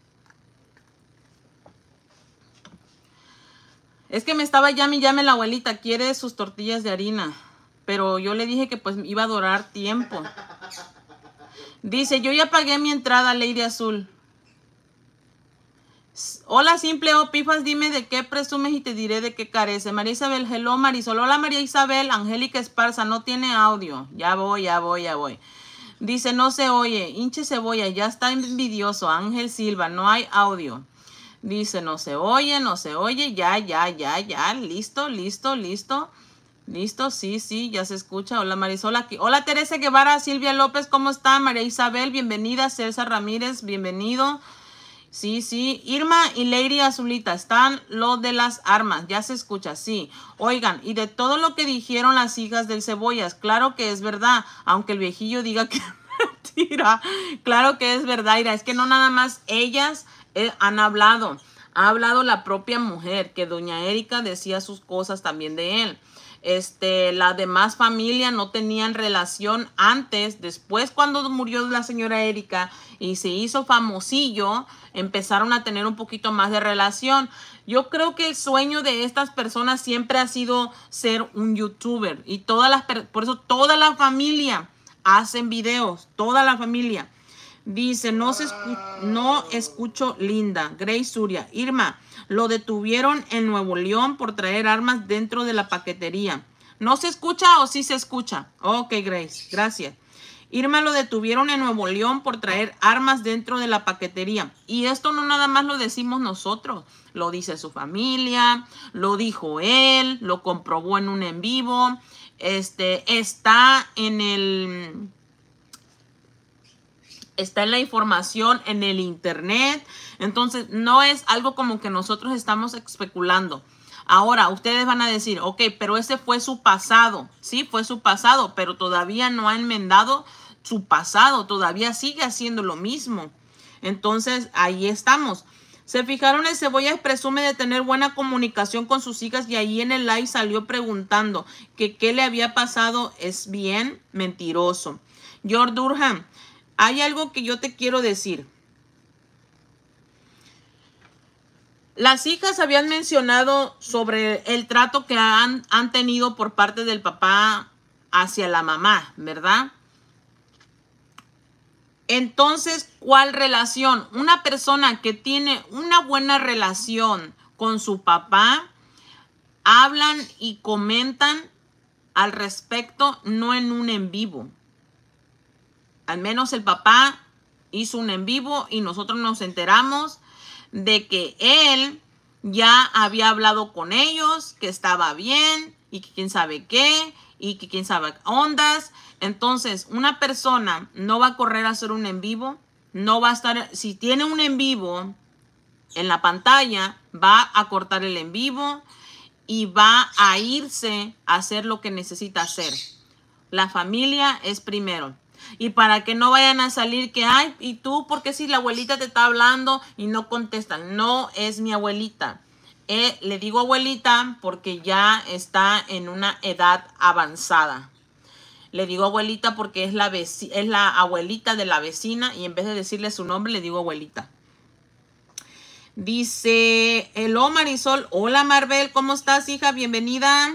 Es que me estaba llame la abuelita, quiere sus tortillas de harina. Pero yo le dije que pues iba a durar tiempo. Dice, yo ya pagué mi entrada, Lady Azul. Hola, simple o pifas, dime de qué presumes y te diré de qué carece. María Isabel, hello Marisol. Hola María Isabel, Angélica Esparza, no tiene audio. Ya voy. Dice, no se oye. Hinche Cebolla, ya está envidioso. Ángel Silva, no hay audio. Dice, no se oye. Ya. Listo. Listo, sí, ya se escucha. Hola Marisol aquí. Hola Teresa Guevara, Silvia López, ¿cómo está? María Isabel, bienvenida. César Ramírez, bienvenido. Sí. Irma y Lady Azulita, están lo de las armas. Ya se escucha, sí. Oigan, y de todo lo que dijeron las hijas del Cebollas, claro que es verdad, aunque el viejillo diga que es mentira. Claro que es verdad, Ira. Es que no nada más ellas han hablado. Ha hablado la propia mujer, que doña Erika decía sus cosas también de él. La demás familia no tenían relación antes. Después, cuando murió la señora Erika y se hizo famosillo, empezaron a tener un poquito más de relación. Yo creo que el sueño de estas personas siempre ha sido ser un youtuber, y por eso toda la familia hacen videos, toda la familia. Dice, no escucho Linda, Grace Suria. Irma, lo detuvieron en Nuevo León por traer armas dentro de la paquetería. ¿No se escucha o sí se escucha? Ok, Grace, gracias. Irma, lo detuvieron en Nuevo León por traer armas dentro de la paquetería. Y esto no nada más lo decimos nosotros. Lo dice su familia, lo dijo él, lo comprobó en un en vivo. está en la información en el internet. Entonces no es algo como que nosotros estamos especulando. Ahora ustedes van a decir, ok, pero ese fue su pasado. Sí, fue su pasado, pero todavía no ha enmendado su pasado, todavía sigue haciendo lo mismo. Entonces ahí estamos. Se fijaron, el Cebollas presume de tener buena comunicación con sus hijas y ahí en el live salió preguntando que qué le había pasado. Es bien mentiroso. George Durham, hay algo que yo te quiero decir. Las hijas habían mencionado sobre el trato que han tenido por parte del papá hacia la mamá, ¿verdad? Entonces, ¿cuál relación? Una persona que tiene una buena relación con su papá, hablan y comentan al respecto, no en un en vivo. Al menos el papá hizo un en vivo y nosotros nos enteramos de que él ya había hablado con ellos, que estaba bien y que quién sabe qué y que quién sabe ondas. Entonces, una persona no va a correr a hacer un en vivo, no va a estar, si tiene un en vivo en la pantalla, va a cortar el en vivo y va a irse a hacer lo que necesita hacer. La familia es primero. Y para que no vayan a salir que, ay, ¿y tú por qué si la abuelita te está hablando y no contestan? No es mi abuelita. Le digo abuelita porque ya está en una edad avanzada. Le digo abuelita porque es la abuelita de la vecina y en vez de decirle su nombre le digo abuelita. Dice, hello Marisol, hola Marvel, ¿cómo estás, hija? Bienvenida.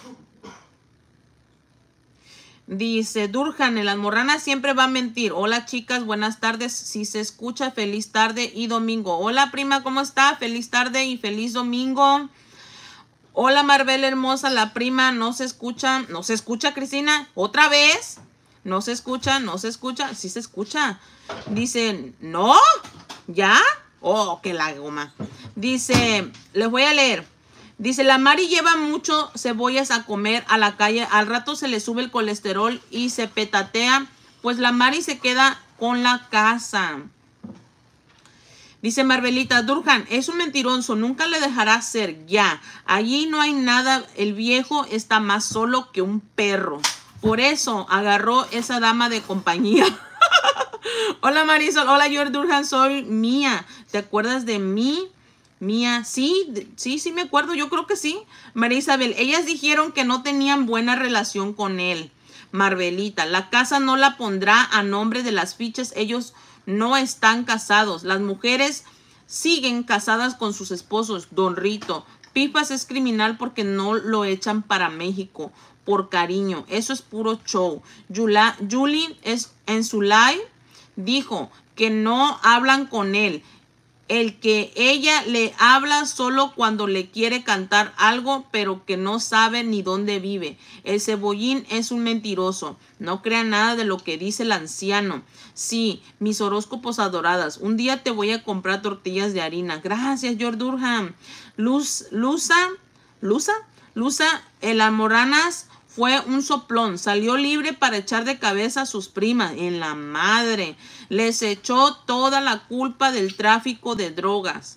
Dice Durhan, el almorrana siempre va a mentir. Hola chicas, buenas tardes. Si se escucha, feliz tarde y domingo. Hola prima, ¿cómo está? Feliz tarde y feliz domingo. Hola Marvel hermosa, la prima no se escucha. ¿No se escucha, Cristina? ¿Otra vez? No se escucha, no se escucha. Sí se escucha. Dice, ¿no? ¿Ya? Oh, que la goma. Dice, les voy a leer. Dice, la Mari lleva mucho cebollas a comer a la calle. Al rato se le sube el colesterol y se petatea. Pues la Mari se queda con la casa. Dice Marvelita, Durhan, es un mentiroso. Nunca le dejará ser. Ya. Allí no hay nada. El viejo está más solo que un perro. Por eso agarró esa dama de compañía. Hola Marisol. Hola George Durhan. Soy Mía. ¿Te acuerdas de mí? Mía, sí me acuerdo, yo creo que sí. María Isabel, ellas dijeron que no tenían buena relación con él. Marvelita, la casa no la pondrá a nombre de las fichas, ellos no están casados. Las mujeres siguen casadas con sus esposos. Don Rito, Pipas es criminal porque no lo echan para México por cariño. Eso es puro show. Julie es en su live dijo que no hablan con él. El que ella le habla solo cuando le quiere cantar algo, pero que no sabe ni dónde vive. El Cebollín es un mentiroso. No crean nada de lo que dice el anciano. Sí, mis horóscopos adoradas. Un día te voy a comprar tortillas de harina. Gracias, George Durham. Lusa, el Almoranas fue un soplón. Salió libre para echar de cabeza a sus primas. En la madre. Les echó toda la culpa del tráfico de drogas.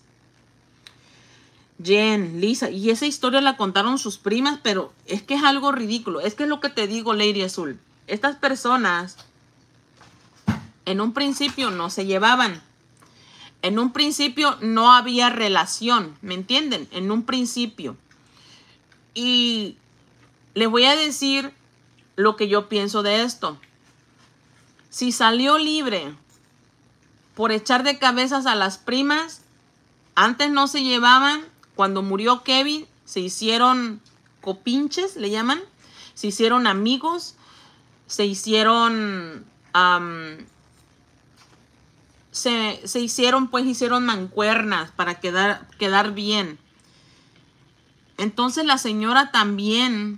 Jen, Lisa. Y esa historia la contaron sus primas, pero es que es algo ridículo. Es que es lo que te digo, Lady Azul. Estas personas en un principio no se llevaban. En un principio no había relación. ¿Me entienden? En un principio. Y les voy a decir lo que yo pienso de esto. Si salió libre por echar de cabezas a las primas, antes no se llevaban. Cuando murió Kevin, se hicieron copinches, le llaman. Se hicieron amigos. Se hicieron... hicieron mancuernas para quedar bien. Entonces la señora también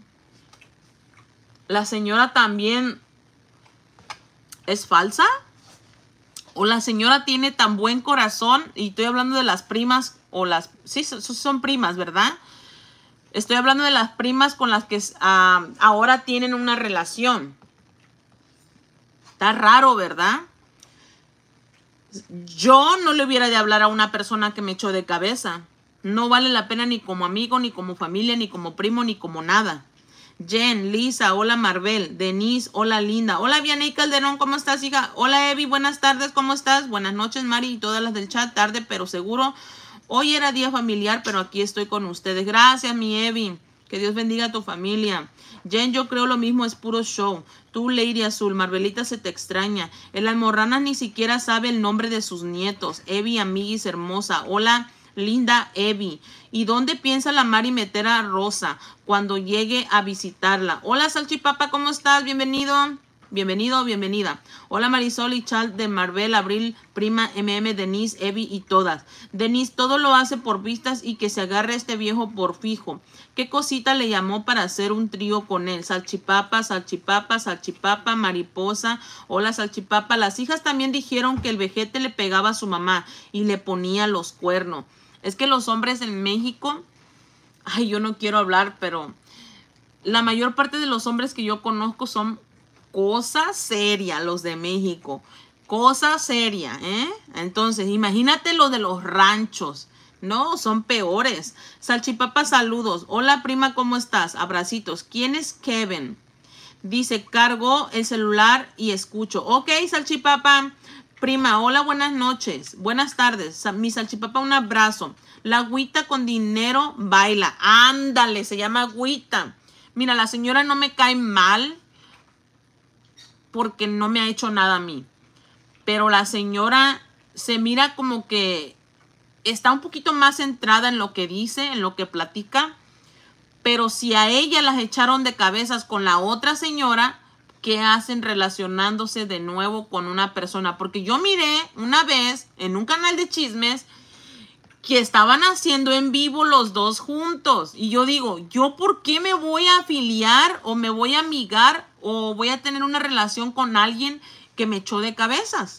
es falsa. O la señora tiene tan buen corazón. Y estoy hablando de las primas. Sí, son primas, ¿verdad? Estoy hablando de las primas con las que ahora tienen una relación. Está raro, ¿verdad? Yo no le hubiera de hablar a una persona que me echó de cabeza. No vale la pena ni como amigo, ni como familia, ni como primo, ni como nada. Jen, Lisa, hola Marvel, Denise, hola Linda, hola Vianey Calderón, ¿cómo estás, hija? Hola Evi, buenas tardes, ¿cómo estás? Buenas noches, Mari, y todas las del chat, tarde pero seguro. Hoy era día familiar, pero aquí estoy con ustedes. Gracias, mi Evi. Que Dios bendiga a tu familia. Jen, yo creo lo mismo, es puro show. Tú, Lady Azul, Marvelita se te extraña. El Almorranas ni siquiera sabe el nombre de sus nietos. Evi, amiguis hermosa. Hola, linda Evi. ¿Y dónde piensa la Mari meter a Rosa cuando llegue a visitarla? Hola, Salchipapa, ¿cómo estás? Bienvenido. Bienvenido o bienvenida. Hola Marisol y Charles de Marvel, Abril, Prima, Denise, Evi y todas. Denise todo lo hace por vistas y que se agarre este viejo por fijo. ¿Qué cosita le llamó para hacer un trío con él? Salchipapa, Salchipapa, Salchipapa, Mariposa. Hola Salchipapa. Las hijas también dijeron que el vejete le pegaba a su mamá y le ponía los cuernos. Es que los hombres en México, ay, yo no quiero hablar, pero la mayor parte de los hombres que yo conozco son cosa seria, los de México. Cosa seria, ¿eh? Entonces, imagínate lo de los ranchos. No, son peores. Salchipapa, saludos. Hola, prima, ¿cómo estás? Abracitos. ¿Quién es Kevin? Dice, cargo el celular y escucho. Ok, Salchipapa. Prima, hola, buenas noches. Buenas tardes. Mi Salchipapa, un abrazo. La agüita con dinero baila. Ándale, se llama agüita. Mira, la señora no me cae mal porque no me ha hecho nada a mí. Pero la señora se mira como que está un poquito más centrada en lo que dice, en lo que platica. Pero si a ella las echaron de cabezas con la otra señora, ¿qué hacen relacionándose de nuevo con una persona? Porque yo miré una vez en un canal de chismes que estaban haciendo en vivo los dos juntos. Y yo digo, ¿yo por qué me voy a afiliar o me voy a amigar o voy a tener una relación con alguien que me echó de cabezas?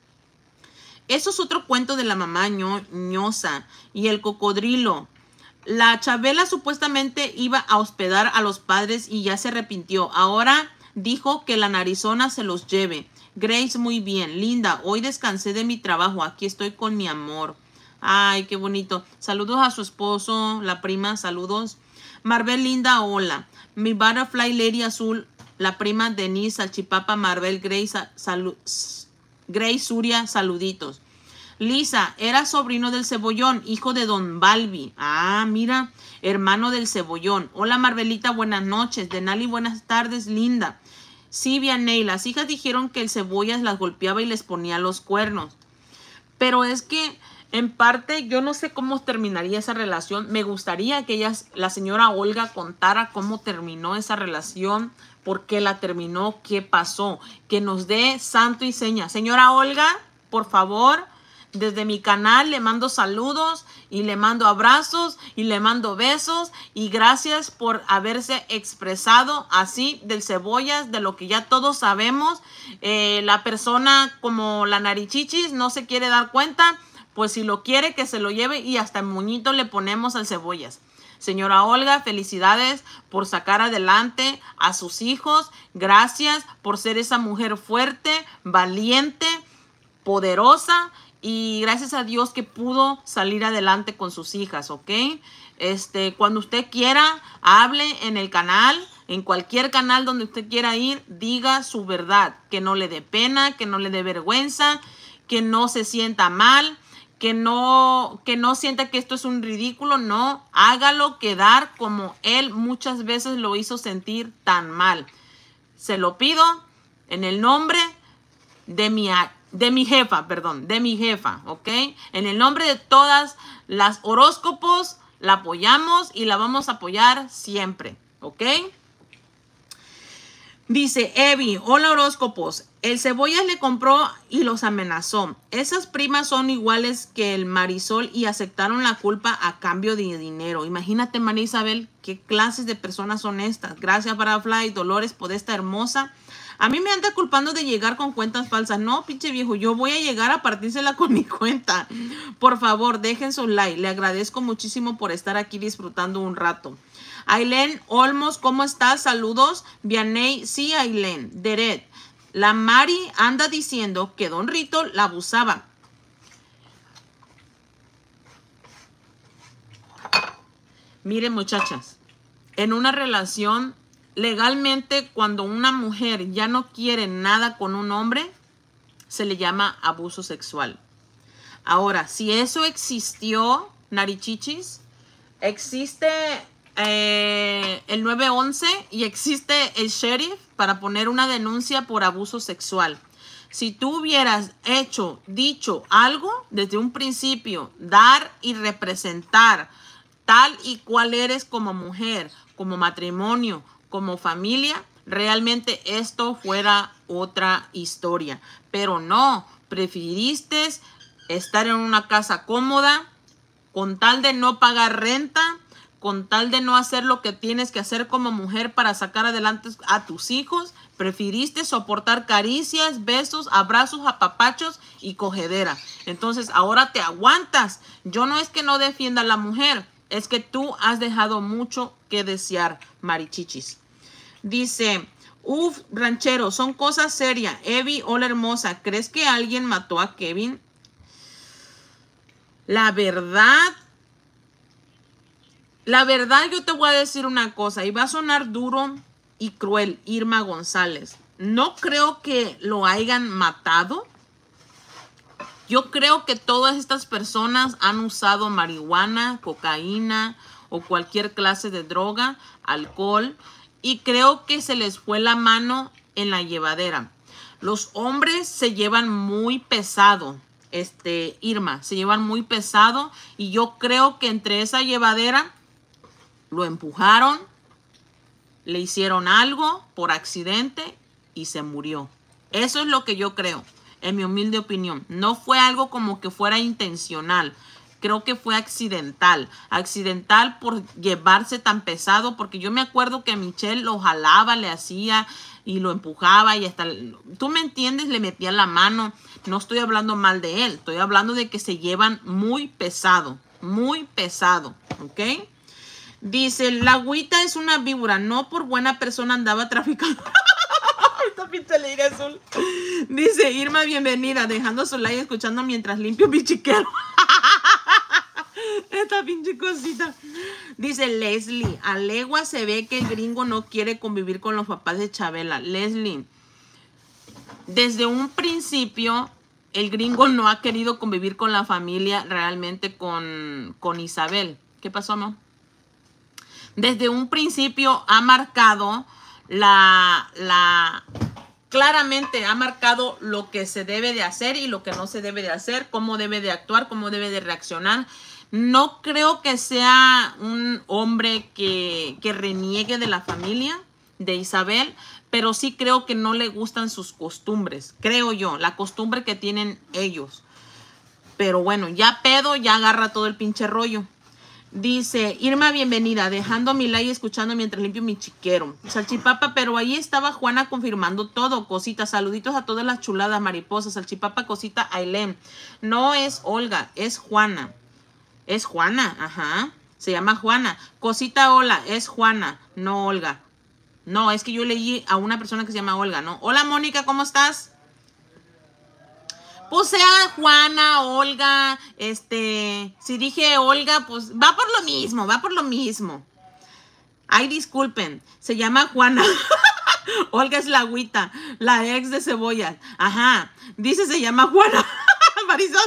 Eso es otro cuento de la mamá ñosa y el cocodrilo. La Chabela supuestamente iba a hospedar a los padres y ya se arrepintió. Ahora dijo que la narizona se los lleve. Grace, muy bien. Linda, hoy descansé de mi trabajo. Aquí estoy con mi amor. Ay, qué bonito. Saludos a su esposo, la prima, saludos. Marvel, linda, hola. Mi Butterfly Lady Azul, la prima Denise, Salchipapa, Marvel, Grace, Grace Suria, saluditos. Lisa, era sobrino del Cebollón, hijo de Don Balbi. Ah, mira, hermano del Cebollón. Hola, Marvelita, buenas noches. Denali, buenas tardes, linda. Sí, Vianey, las hijas dijeron que el Cebollas las golpeaba y les ponía los cuernos. Pero es que en parte, yo no sé cómo terminaría esa relación. Me gustaría que la señora Olga contara cómo terminó esa relación, por qué la terminó, qué pasó. Que nos dé santo y seña. Señora Olga, por favor, desde mi canal le mando saludos y le mando abrazos y le mando besos. Y gracias por haberse expresado así del Cebollas, de lo que ya todos sabemos. La persona como la Narichichis no se quiere dar cuenta. Pues si lo quiere, que se lo lleve y hasta el moñito le ponemos al Cebollas. Señora Olga, felicidades por sacar adelante a sus hijos. Gracias por ser esa mujer fuerte, valiente, poderosa. Y gracias a Dios que pudo salir adelante con sus hijas, ¿ok? Cuando usted quiera, hable en el canal, en cualquier canal donde usted quiera ir, diga su verdad. Que no le dé pena, que no le dé vergüenza, que no se sienta mal. Que no sienta que esto es un ridículo, no, hágalo quedar como él muchas veces lo hizo sentir tan mal. Se lo pido en el nombre de mi jefa, ¿ok? En el nombre de todas las horóscopos, la apoyamos y la vamos a apoyar siempre, ¿ok? Dice Evi, hola horóscopos, el Cebollas le compró y los amenazó. Esas primas son iguales que el Marisol y aceptaron la culpa a cambio de dinero. Imagínate, María Isabel, qué clases de personas son estas. Gracias, Butterfly, Dolores, por esta hermosa A mí me anda culpando de llegar con cuentas falsas. No, pinche viejo, yo voy a llegar a partírsela con mi cuenta. Por favor, dejen su like. Le agradezco muchísimo por estar aquí disfrutando un rato. Ailén Olmos, ¿cómo estás? Saludos. Vianey, sí, Ailén. Deret. La Mari anda diciendo que Don Rito la abusaba. Miren, muchachas, en una relación, legalmente, cuando una mujer ya no quiere nada con un hombre, se le llama abuso sexual. Ahora, si eso existió, narichichis, existe el 911 y existe el sheriff para poner una denuncia por abuso sexual. Si tú hubieras dicho algo desde un principio, dar y representar tal y cual eres como mujer, como matrimonio, como familia, realmente esto fuera otra historia. Pero no, preferiste estar en una casa cómoda, con tal de no pagar renta, con tal de no hacer lo que tienes que hacer como mujer para sacar adelante a tus hijos. Preferiste soportar caricias, besos, abrazos, apapachos y cogedera. Entonces ahora te aguantas. Yo no es que no defienda a la mujer, es que tú has dejado mucho que desear, marichichis. Dice, ranchero, son cosas serias. Evi, hola hermosa, ¿crees que alguien mató a Kevin? La verdad, yo te voy a decir una cosa, y va a sonar duro y cruel, Irma González. No creo que lo hayan matado. Yo creo que todas estas personas han usado marihuana, cocaína o cualquier clase de droga, alcohol, y creo que se les fue la mano en la llevadera. Los hombres se llevan muy pesado, Irma, se llevan muy pesado, y yo creo que entre esa llevadera lo empujaron, le hicieron algo por accidente y se murió. Eso es lo que yo creo. En mi humilde opinión, no fue algo como que fuera intencional. Creo que fue accidental. Accidental por llevarse tan pesado, porque yo me acuerdo que Michelle lo jalaba, le hacía y lo empujaba y hasta, tú me entiendes, le metía la mano. No estoy hablando mal de él, estoy hablando de que se llevan muy pesado, ¿ok? Dice, la agüita es una víbora, no por buena persona andaba traficando. Esta pinche leire azul. Dice Irma, bienvenida, dejando su like, escuchando mientras limpio mi chiquero. Esta pinche cosita. Dice Leslie, a legua se ve que el gringo no quiere convivir con los papás de Chabela. Leslie, desde un principio el gringo no ha querido convivir con la familia realmente con Isabel. ¿Qué pasó, amor? Desde un principio ha marcado claramente ha marcado lo que se debe de hacer y lo que no se debe de hacer, cómo debe de actuar, cómo debe de reaccionar. No creo que sea un hombre que reniegue de la familia de Isabel, pero sí creo que no le gustan sus costumbres, creo yo, la costumbre que tienen ellos. Pero bueno, ya pedo, ya agarra todo el pinche rollo. Dice, Irma, bienvenida, dejando mi like y escuchando mientras limpio mi chiquero. Salchipapa, pero ahí estaba Juana confirmando todo, cosita. Saluditos a todas las chuladas mariposas. Salchipapa, cosita, Ailén. No es Olga, es Juana. Es Juana, ajá. Se llama Juana. Cosita, hola, es Juana, no Olga. No, es que yo leí a una persona que se llama Olga, ¿no? Hola, Mónica, ¿cómo estás? Pues sea Juana, Olga, si dije Olga, pues va por lo mismo. Ay, disculpen, se llama Juana. Olga es la agüita, la ex de Cebollas. Ajá, dice se llama Juana. Marisol.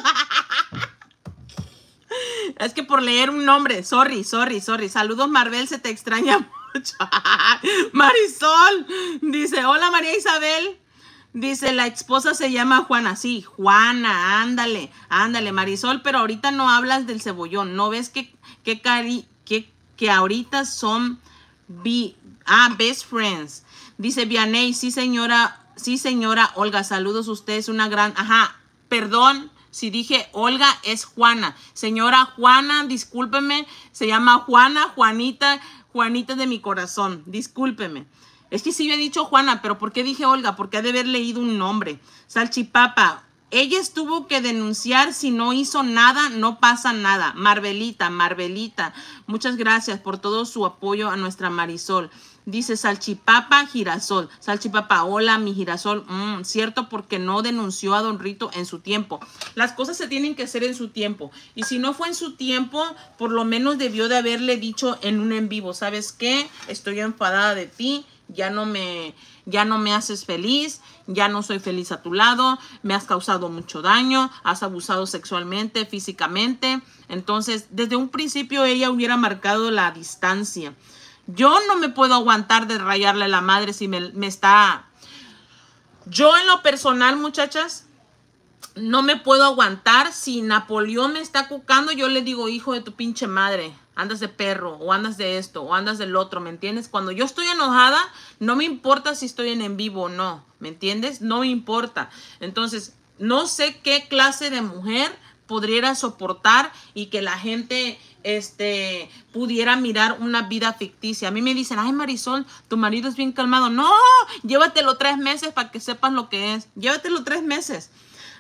Es que por leer un nombre, sorry. Saludos, Marvel, se te extraña mucho. Marisol, dice, hola, María Isabel. Dice, la esposa se llama Juana. Sí, Juana, ándale, Marisol, pero ahorita no hablas del cebollón. ¿No ves que ahorita son best friends? Dice Vianey, sí señora Olga, saludos, usted es una gran... Ajá, perdón, si dije Olga, es Juana. Señora Juana, discúlpeme, se llama Juana, Juanita de mi corazón, discúlpeme. Es que sí había dicho Juana, pero ¿por qué dije Olga? Porque ha de haber leído un nombre. Salchipapa. Ella tuvo que denunciar, si no hizo nada, no pasa nada. Marvelita, muchas gracias por todo su apoyo a nuestra Marisol. Dice Salchipapa Girasol. Salchipapa, hola mi Girasol. Cierto, porque no denunció a Don Rito en su tiempo. Las cosas se tienen que hacer en su tiempo. Y si no fue en su tiempo, por lo menos debió de haberle dicho en un en vivo. ¿Sabes qué? Estoy enfadada de ti. Ya no me haces feliz, ya no soy feliz a tu lado, me has causado mucho daño, has abusado sexualmente, físicamente. Entonces, desde un principio ella hubiera marcado la distancia. Yo no me puedo aguantar de rayarle la madre si me está... Yo en lo personal, muchachas, no me puedo aguantar. Si Napoleón me está cucando, yo le digo, hijo de tu pinche madre, andas de perro, o andas de esto, o andas del otro, ¿me entiendes? Cuando yo estoy enojada, no me importa si estoy en vivo o no, ¿me entiendes? No me importa. Entonces, no sé qué clase de mujer pudiera soportar y que la gente pudiera mirar una vida ficticia. A mí me dicen, ay Marisol, tu marido es bien calmado. No, llévatelo 3 meses para que sepas lo que es. Llévatelo 3 meses.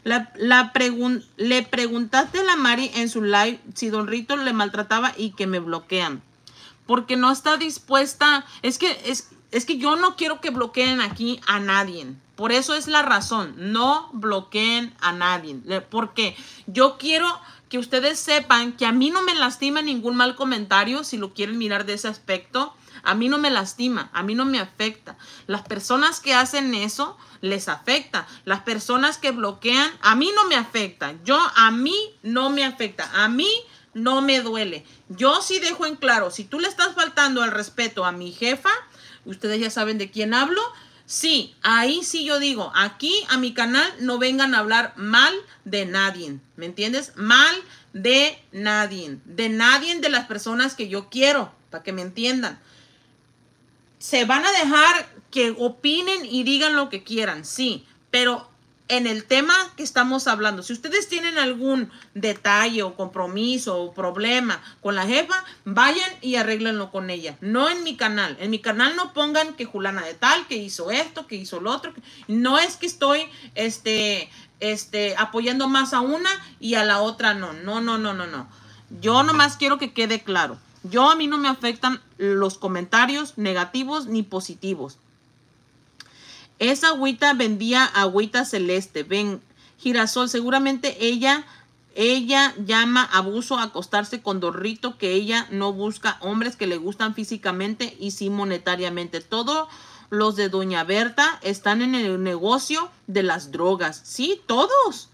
Le preguntaste a la Mari en su live si Don Rito le maltrataba y que me bloquean. Porque no está dispuesta. Es que yo no quiero que bloqueen aquí a nadie. Por eso es la razón. No bloqueen a nadie. Porque yo quiero que ustedes sepan que a mí no me lastima ningún mal comentario, si lo quieren mirar de ese aspecto. A mí no me lastima, a mí no me afecta. Las personas que hacen eso les afecta. Las personas que bloquean, a mí no me afecta. A mí no me afecta. A mí no me duele. Yo sí dejo en claro, si tú le estás faltando al respeto a mi jefa, ustedes ya saben de quién hablo. Sí, ahí sí yo digo, aquí a mi canal no vengan a hablar mal de nadie, ¿me entiendes? Mal de nadie de las personas que yo quiero, para que me entiendan. Se van a dejar que opinen y digan lo que quieran, sí, pero en el tema que estamos hablando, si ustedes tienen algún detalle o compromiso o problema con la jefa, vayan y arréglenlo con ella, no en mi canal. En mi canal no pongan que fulana de tal, que hizo esto, que hizo lo otro. No es que estoy apoyando más a una y a la otra no. No. Yo nomás quiero que quede claro. A mí no me afectan los comentarios negativos ni positivos. Esa agüita vendía agüita celeste. Ven, Girasol, seguramente ella llama abuso a acostarse con Don Rito, que ella no busca hombres que le gustan físicamente y sí monetariamente. Todos los de Doña Berta están en el negocio de las drogas. Sí, todos.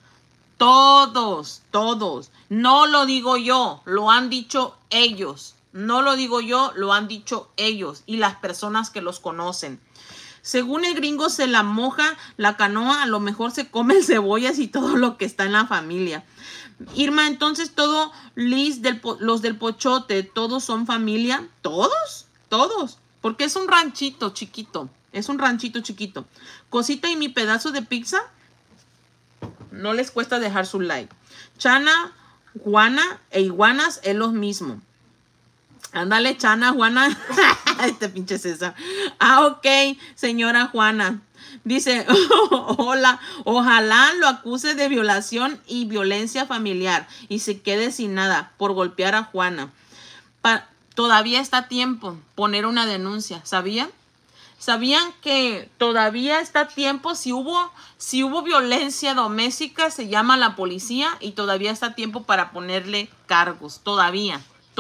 No lo digo yo, lo han dicho ellos. No lo digo yo, lo han dicho ellos y las personas que los conocen. Según el gringo se la moja la canoa, a lo mejor se come cebollas y todo lo que está en la familia. Irma, entonces todo Liz, los del Pochote, ¿todos son familia? ¿Todos? Porque es un ranchito chiquito. Cosita y mi pedazo de pizza. No les cuesta dejar su like. Chana, Juana e Iguanas es lo mismo. Ándale, Chana, Juana. Este pinche César. Ok, señora Juana. Dice, hola, ojalá lo acuse de violación y violencia familiar y se quede sin nada por golpear a Juana. Todavía está a tiempo poner una denuncia, ¿sabían? ¿Sabían que todavía está a tiempo? Si hubo violencia doméstica, se llama a la policía y todavía está a tiempo para ponerle cargos. Todavía.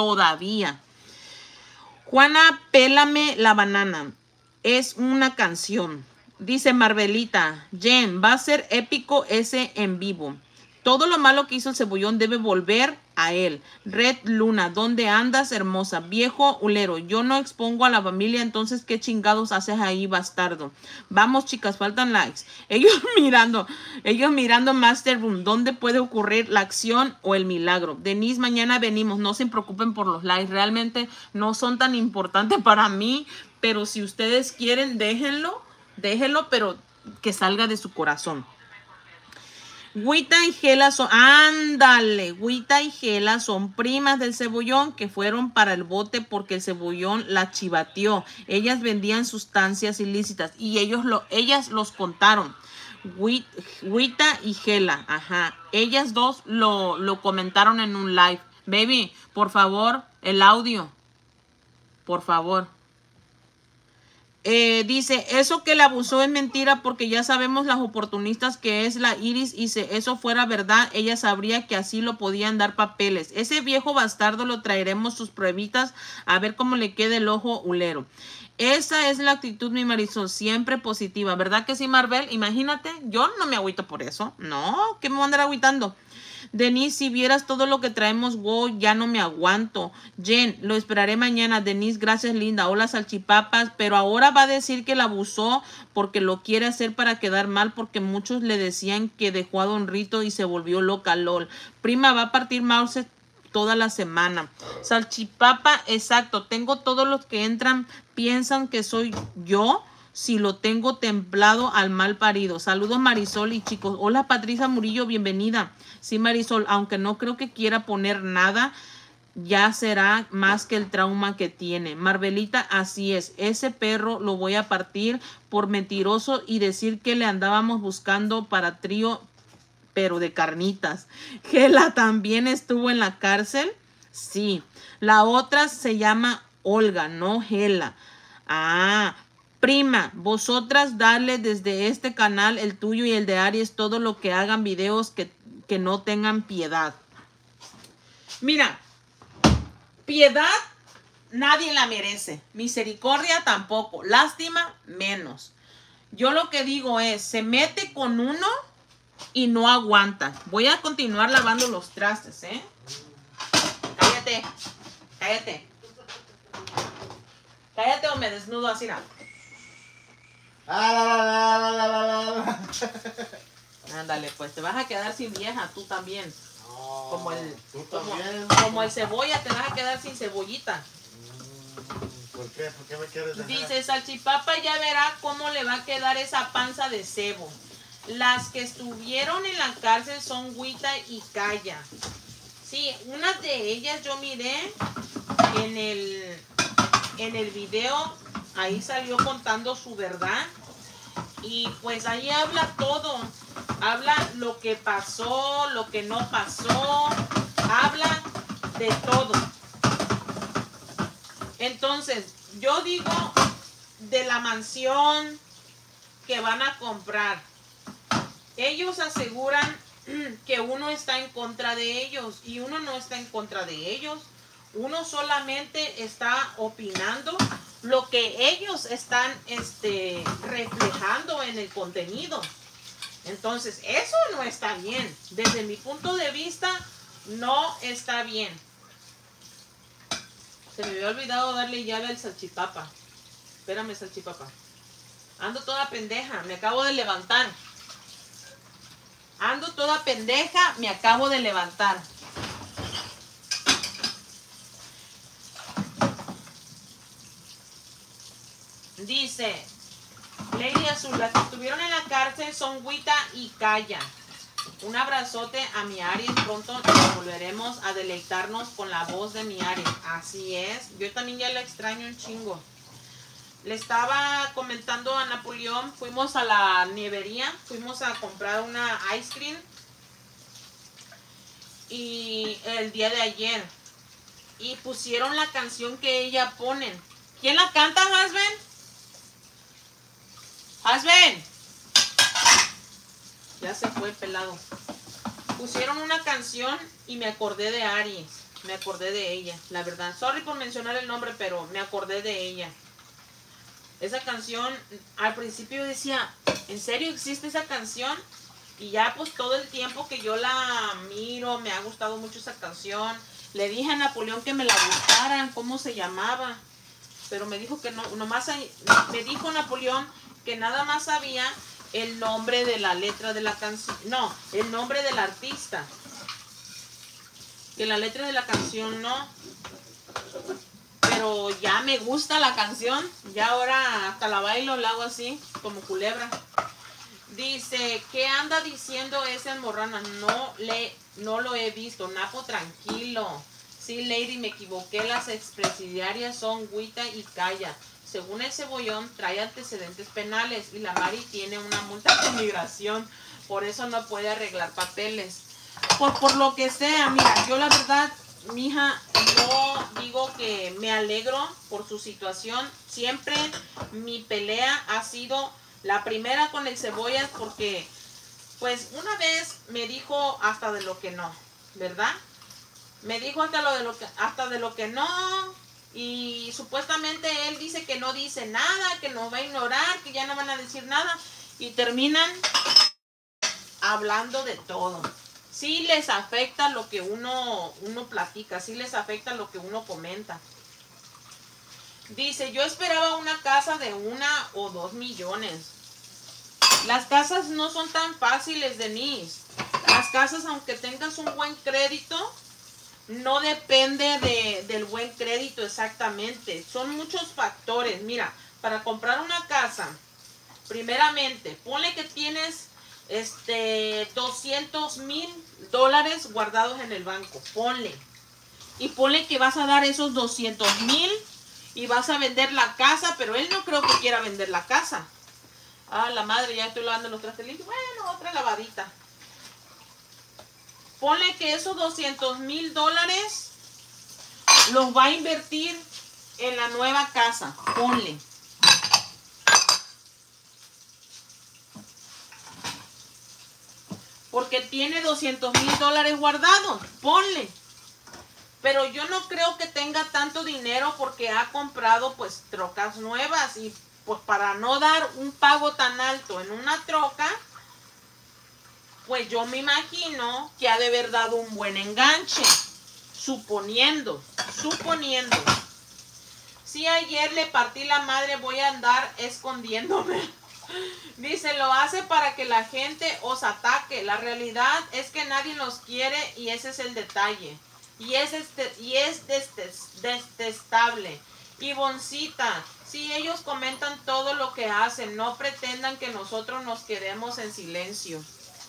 Juana, pélame la banana. Es una canción. Dice Marvelita, Jen, va a ser épico ese en vivo. Todo lo malo que hizo el Cebollón debe volver a él. Red Luna, ¿dónde andas, hermosa? Viejo hulero, yo no expongo a la familia, entonces ¿qué chingados haces ahí, bastardo? Vamos, chicas, faltan likes. Ellos mirando Master Room, ¿dónde puede ocurrir la acción o el milagro? Denise, mañana venimos, no se preocupen por los likes, realmente no son tan importantes para mí, pero si ustedes quieren, déjenlo, pero que salga de su corazón. Huita y Gela son, ándale, Huita y Gela son primas del Cebollón que fueron para el bote porque el Cebollón la chivateó. Ellas vendían sustancias ilícitas y ellas los contaron. Huita y Gela, ajá. Ellas dos lo comentaron en un live. Baby, por favor, el audio. Por favor. Dice, eso que le abusó es mentira porque ya sabemos las oportunistas que es la Iris y si eso fuera verdad, ella sabría que así lo podían dar papeles. Ese viejo bastardo lo traeremos sus pruebitas a ver cómo le queda el ojo hulero. Esa es la actitud, mi Marisol, siempre positiva. ¿Verdad que sí, Marvel? Imagínate, yo no me agüito por eso. No, ¿qué me voy a andar agüitando? Denise, si vieras todo lo que traemos, wow, ya no me aguanto. Jen, lo esperaré mañana. Denise, gracias, linda. Hola, salchipapas. Pero ahora va a decir que la abusó porque lo quiere hacer para quedar mal, porque muchos le decían que dejó a Don Rito y se volvió loca, lol. Prima, va a partir mouse toda la semana. Salchipapa, exacto. Tengo todos los que entran, piensan que soy yo. Si lo tengo templado al mal parido. Saludos, Marisol y chicos. Hola, Patricia Murillo, bienvenida. Sí, Marisol, aunque no creo que quiera poner nada, ya será más que el trauma que tiene. Marvelita, así es. Ese perro lo voy a partir por mentiroso y decir que le andábamos buscando para trío, pero de carnitas. Gela también estuvo en la cárcel. Sí. La otra se llama Olga, no Gela. Ah, prima, vosotras dale desde este canal, el tuyo y el de Aries, todo lo que hagan videos que no tengan piedad. Mira, piedad nadie la merece. Misericordia tampoco. Lástima menos. Yo lo que digo es, se mete con uno y no aguanta. Voy a continuar lavando los trastes, ¿eh? Cállate. Cállate. Cállate o me desnudo así, ¿no? Ándale, pues te vas a quedar sin vieja, tú también. No, como el cebolla, te vas a quedar sin cebollita. ¿Por qué? ¿Por qué me quieres dejar? Dice, salchipapa ya verá cómo le va a quedar esa panza de cebo. Las que estuvieron en la cárcel son Huita y Calla. Sí, unas de ellas yo miré en el video, ahí salió contando su verdad. Y pues ahí habla todo. Habla lo que pasó, lo que no pasó. Habla de todo. Entonces, yo digo de la mansión que van a comprar. Ellos aseguran que uno está en contra de ellos y uno no está en contra de ellos. Uno solamente está opinando lo que ellos están reflejando en el contenido. Entonces, eso no está bien. Desde mi punto de vista, no está bien. Se me había olvidado darle llave al salchipapa. Espérame, salchipapa. Ando toda pendeja, me acabo de levantar. Ando toda pendeja, me acabo de levantar. Dice, Lady Azul, las que estuvieron en la cárcel son Huita y Calla. Un abrazote a mi Aries. Pronto nos volveremos a deleitarnos con la voz de mi Aries. Así es. Yo también ya la extraño un chingo. Le estaba comentando a Napoleón. Fuimos a la nievería. Fuimos a comprar una ice cream. Y el día de ayer. Y pusieron la canción que ella ponen. ¿Quién la canta, husband? Husband. Ya se fue el pelado. Pusieron una canción y me acordé de Aries. Me acordé de ella, la verdad. Sorry por mencionar el nombre, pero me acordé de ella. Esa canción, al principio decía, ¿en serio existe esa canción? Y ya pues todo el tiempo que yo la miro, me ha gustado mucho esa canción. Le dije a Napoleón que me la buscaran, cómo se llamaba. Pero me dijo que no, nomás, me dijo Napoleón que nada más sabía el nombre de la letra de la canción. No, el nombre del artista. Que la letra de la canción no. Pero ya me gusta la canción. Ya ahora hasta la bailo, la hago así, como culebra. Dice, ¿qué anda diciendo ese almorrana? No lo he visto. Napo, tranquilo. Sí, Lady, me equivoqué. Las expresidiarias son Huita y Calla. Según el Cebollón, trae antecedentes penales y la Mari tiene una multa de migración. Por eso no puede arreglar papeles. Por lo que sea, mira, yo la verdad, mija, yo digo que me alegro por su situación. Siempre mi pelea ha sido la primera con el Cebollas porque, pues, una vez me dijo hasta de lo que no, ¿verdad? Me dijo hasta de lo que no, y supuestamente él dice que no dice nada, que nos va a ignorar, que ya no van a decir nada, y terminan hablando de todo. Sí les afecta lo que uno platica, sí les afecta lo que uno comenta. Dice, yo esperaba una casa de 1 o 2 millones. Las casas no son tan fáciles, Denise. Las casas, aunque tengas un buen crédito, no depende del buen crédito exactamente. Son muchos factores. Mira, para comprar una casa, primeramente, ponle que tienes $200,000 guardados en el banco. Ponle. Y ponle que vas a dar esos 200,000 y vas a vender la casa, pero él no creo que quiera vender la casa. Ah, la madre, ya estoy lavando los trastes limpios. Bueno, otra lavadita. Ponle que esos $200,000 los va a invertir en la nueva casa. Ponle. Porque tiene $200,000 guardados. Ponle. Pero yo no creo que tenga tanto dinero porque ha comprado pues trocas nuevas y pues para no dar un pago tan alto en una troca, pues yo me imagino que ha de haber dado un buen enganche. Suponiendo. Si ayer le partí la madre, voy a andar escondiéndome. Dice, lo hace para que la gente os ataque. La realidad es que nadie nos quiere y ese es el detalle. Y es detestable. Ivoncita, si ellos comentan todo lo que hacen, no pretendan que nosotros nos quedemos en silencio.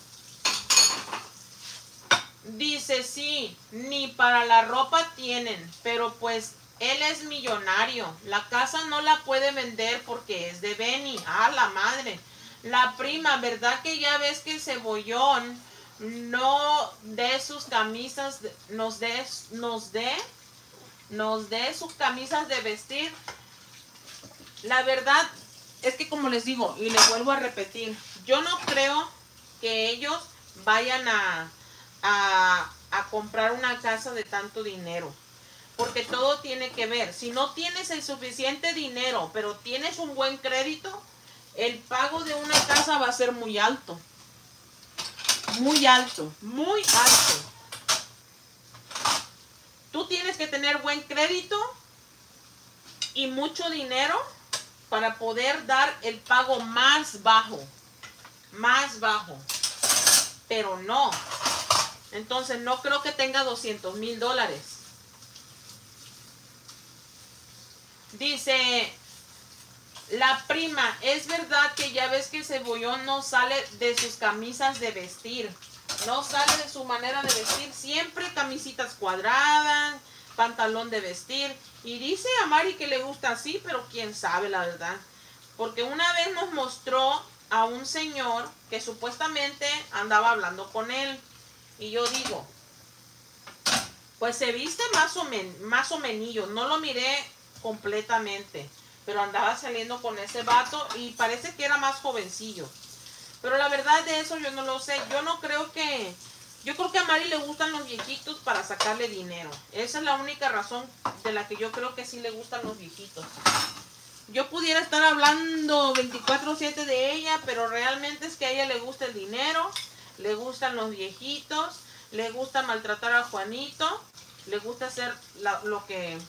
Dice, sí, ni para la ropa tienen, pero pues él es millonario. La casa no la puede vender porque es de Benny. Ah, la madre. La prima, ¿verdad que ya ves que el Cebollón no dé sus camisas, nos dé sus camisas de vestir? La verdad es que, como les digo y les vuelvo a repetir, yo no creo que ellos vayan a comprar una casa de tanto dinero, porque todo tiene que ver. Si no tienes el suficiente dinero pero tienes un buen crédito, el pago de una casa va a ser muy alto. Muy alto. Tú tienes que tener buen crédito y mucho dinero para poder dar el pago más bajo. Pero no. Entonces no creo que tenga $200,000. Dice la prima, es verdad que ya ves que el Cebollón no sale de sus camisas de vestir. No sale de su manera de vestir. Siempre camisitas cuadradas, pantalón de vestir. Y dice a Mari que le gusta así, pero quién sabe la verdad. Porque una vez nos mostró a un señor que supuestamente andaba hablando con él. Y yo digo, pues se viste más o menos. No lo miré completamente, pero andaba saliendo con ese vato y parece que era más jovencillo. Pero la verdad de eso yo no lo sé. Yo creo que a Mari le gustan los viejitos para sacarle dinero. Esa es la única razón de la que yo creo que sí le gustan los viejitos. Yo pudiera estar hablando 24/7 de ella, pero realmente es que a ella le gusta el dinero, le gustan los viejitos, le gusta maltratar a Juanito, le gusta hacer lo que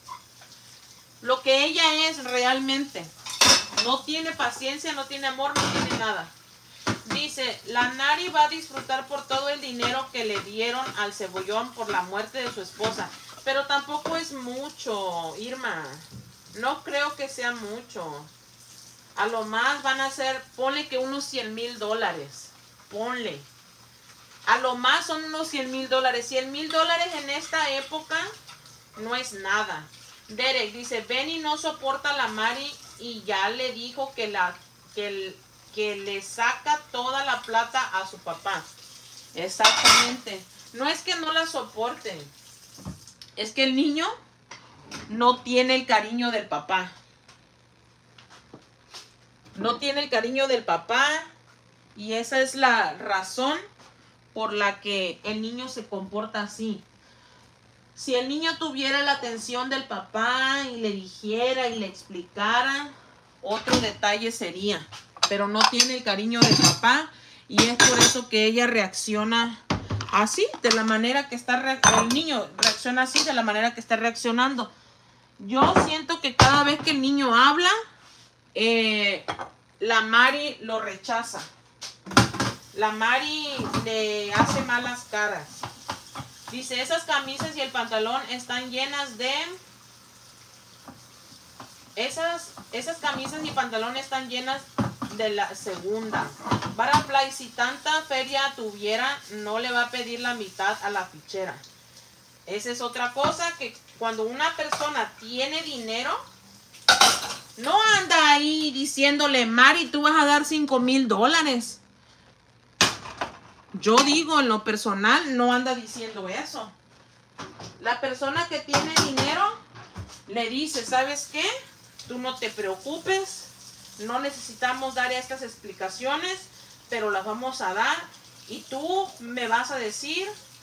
ella es realmente. No tiene paciencia, no tiene amor, no tiene nada. Dice, la Nari va a disfrutar por todo el dinero que le dieron al Cebollón por la muerte de su esposa. Pero tampoco es mucho, Irma. No creo que sea mucho. A lo más van a ser, ponle que unos $100,000. Ponle. A lo más son unos $100,000. $100,000 en esta época no es nada. Derek dice, Benny no soporta a la Mari y ya le dijo que le saca toda la plata a su papá. Exactamente. No es que no la soporten. Es que el niño no tiene el cariño del papá. No tiene el cariño del papá y esa es la razón por la que el niño se comporta así. Si el niño tuviera la atención del papá y le dijera y le explicara, otro detalle sería. Pero no tiene el cariño del papá y es por eso que ella reacciona así, de la manera que está el niño reacciona así, de la manera que está reaccionando. Yo siento que cada vez que el niño habla, la Mari lo rechaza. La Mari le hace malas caras. Dice, esas camisas y el pantalón están llenas de... Esas camisas y pantalón están llenas de la segunda. Butterfly, si tanta feria tuviera, no le va a pedir la mitad a la fichera. Esa es otra cosa, que cuando una persona tiene dinero, no anda ahí diciéndole, Mari, tú vas a dar $5,000. Yo digo, en lo personal, no anda diciendo eso. La persona que tiene dinero le dice, ¿sabes qué? Tú no te preocupes, no necesitamos dar estas explicaciones, pero las vamos a dar y tú me vas a decir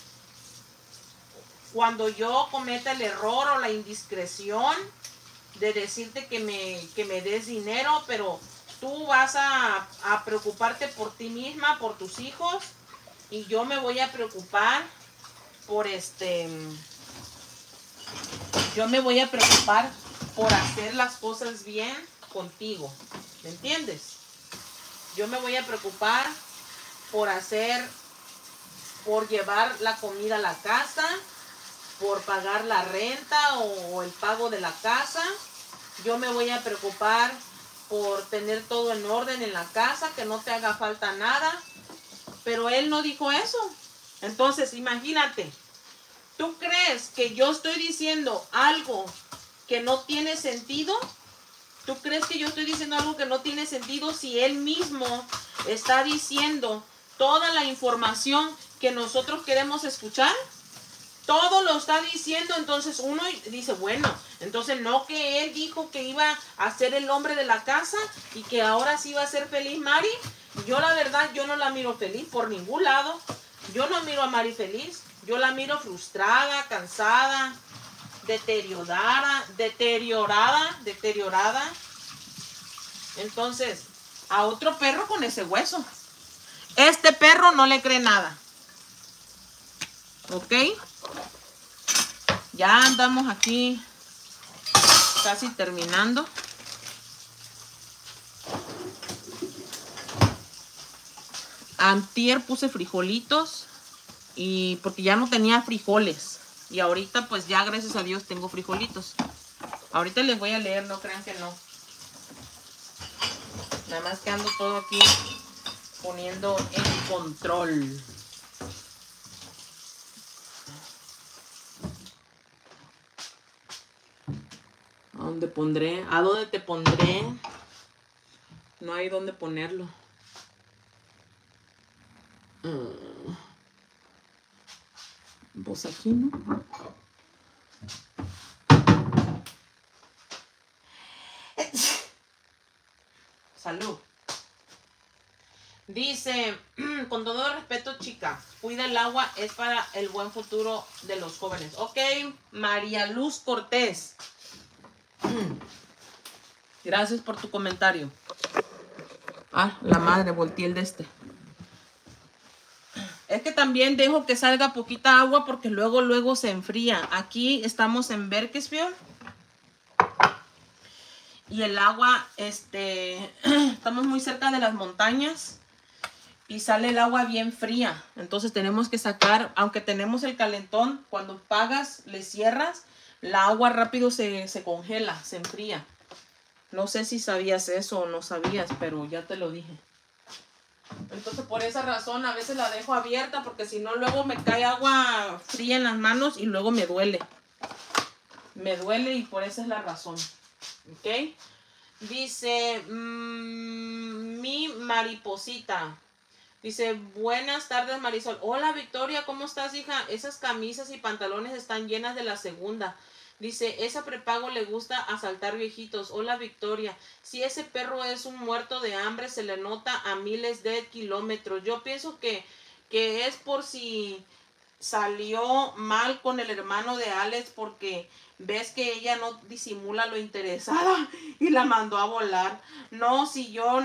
cuando yo cometa el error o la indiscreción de decirte que me des dinero, pero tú vas a preocuparte por ti misma, por tus hijos, y yo me voy a preocupar por yo me voy a preocupar por hacer las cosas bien contigo, ¿me entiendes? Yo me voy a preocupar por llevar la comida a la casa, por pagar la renta o el pago de la casa. Yo me voy a preocupar por tener todo en orden en la casa, que no te haga falta nada. Pero él no dijo eso. Entonces, imagínate, ¿tú crees que yo estoy diciendo algo que no tiene sentido? ¿Tú crees que yo estoy diciendo algo que no tiene sentido si él mismo está diciendo toda la información que nosotros queremos escuchar? Todo lo está diciendo, entonces uno dice, bueno, entonces no que él dijo que iba a ser el hombre de la casa y que ahora sí va a ser feliz Mari. Yo la verdad, yo no la miro feliz por ningún lado. Yo no miro a Mari feliz. Yo la miro frustrada, cansada, deteriorada. Entonces, a otro perro con ese hueso. Este perro no le cree nada. ¿Ok? Ya andamos aquí casi terminando. Antier puse frijolitos y porque ya no tenía frijoles. Y ahorita pues ya gracias a Dios tengo frijolitos. Ahorita les voy a leer, no crean que no. Nada más que ando todo aquí poniendo en control. ¿A dónde pondré? ¿A dónde te pondré? No hay dónde ponerlo. Pues aquí, ¿no? Salud. Dice, con todo respeto, chica, cuida el agua, es para el buen futuro de los jóvenes. Ok, María Luz Cortés. Gracias por tu comentario. Ah, la madre, volteé el de este. Es que también dejo que salga poquita agua porque luego se enfría. Aquí estamos en Berkesfield. Y el agua, estamos muy cerca de las montañas. Y sale el agua bien fría. Entonces tenemos que sacar, aunque tenemos el calentón, cuando pagas, le cierras, la agua rápido se congela, se enfría. No sé si sabías eso o no sabías, pero ya te lo dije. Entonces por esa razón a veces la dejo abierta porque si no luego me cae agua fría en las manos y luego me duele. Me duele y por esa es la razón. ¿Ok? Dice mi mariposita. Dice, buenas tardes Marisol. Hola Victoria, ¿cómo estás, hija? Esas camisas y pantalones están llenas de la segunda. Dice, esa prepago le gusta asaltar viejitos. Hola Victoria. Si ese perro es un muerto de hambre, se le nota a miles de kilómetros. Yo pienso que es por si salió mal con el hermano de Alex porque ves que ella no disimula lo interesada y la mandó a volar. No, si yo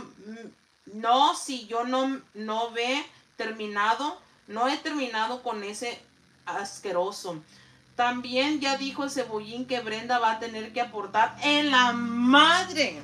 no he terminado con ese asqueroso. También ya dijo el cebollín que Brenda va a tener que aportar en la madre.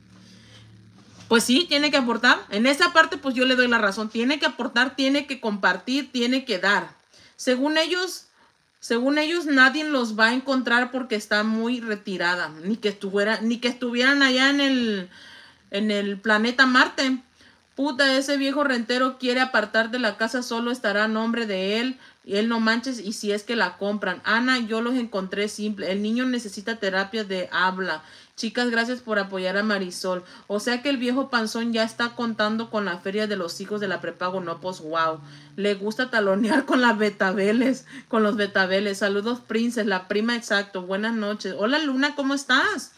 Pues sí, tiene que aportar. En esa parte pues yo le doy la razón. Tiene que aportar, tiene que compartir, tiene que dar. Según ellos nadie los va a encontrar porque está muy retirada. Ni que estuvieran allá en el planeta Marte. Puta, ese viejo rentero quiere apartar de la casa, solo estará a nombre de él. Y él no manches, y si es que la compran. Ana, yo los encontré simple. El niño necesita terapia de habla. Chicas, gracias por apoyar a Marisol. O sea que el viejo panzón ya está contando con la feria de los hijos de la prepago. No, pues wow. Le gusta talonear con las betabeles. Con los betabeles. Saludos, Princes, la prima exacto. Buenas noches. Hola, Luna, ¿cómo estás?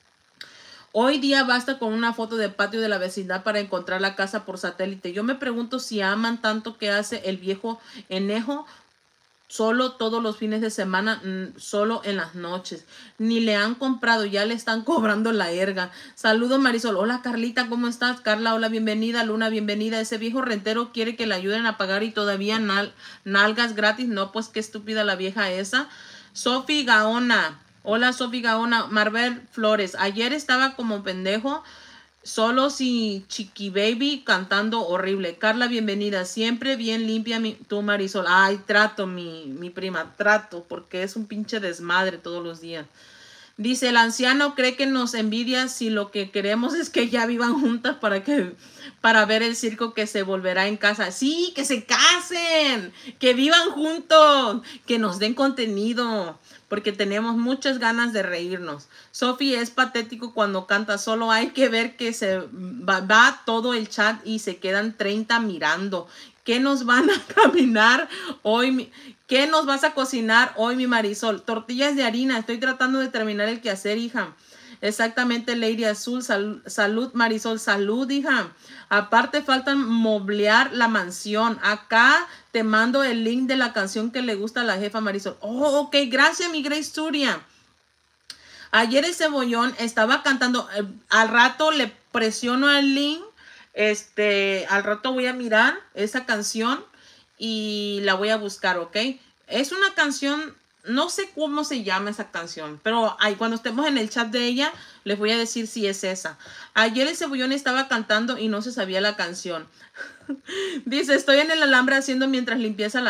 Hoy día basta con una foto de patio de la vecindad para encontrar la casa por satélite. Yo me pregunto si aman tanto que hace el viejo enejo solo todos los fines de semana, solo en las noches. Ni le han comprado, ya le están cobrando la erga. Saludos Marisol. Hola Carlita, ¿cómo estás? Carla, hola, bienvenida. Luna, bienvenida. Ese viejo rentero quiere que le ayuden a pagar y todavía nalgas gratis. No, pues qué estúpida la vieja esa. Sofi Gaona. Hola Sofi Gaona. Marvel Flores. Ayer estaba como pendejo. Solo si Chiqui Baby cantando horrible. Carla, bienvenida. Siempre bien limpia tu Marisol. Ay, trato mi prima. Trato porque es un pinche desmadre todos los días. Dice, el anciano cree que nos envidia si lo que queremos es que ya vivan juntas para ver el circo que se volverá en casa. Sí, que se casen, que vivan juntos, que nos den contenido, porque tenemos muchas ganas de reírnos. Sofi es patético cuando canta, solo hay que ver que se va todo el chat y se quedan 30 mirando. ¿Qué nos van a caminar hoy? ¿Qué nos vas a cocinar hoy, mi Marisol? Tortillas de harina. Estoy tratando de terminar el quehacer, hija. Exactamente, Lady Azul. Salud, Marisol. Salud, hija. Aparte, faltan moblear la mansión. Acá te mando el link de la canción que le gusta a la jefa Marisol. Oh, ok. Gracias, mi Grace Turia. Ayer el cebollón estaba cantando. Al rato le presiono el link. Al rato voy a mirar esa canción y la voy a buscar, ¿ok? Es una canción, no sé cómo se llama esa canción, pero cuando estemos en el chat de ella, les voy a decir si es esa. Ayer el cebollón estaba cantando y no se sabía la canción. Dice, estoy en el alambre haciendo mientras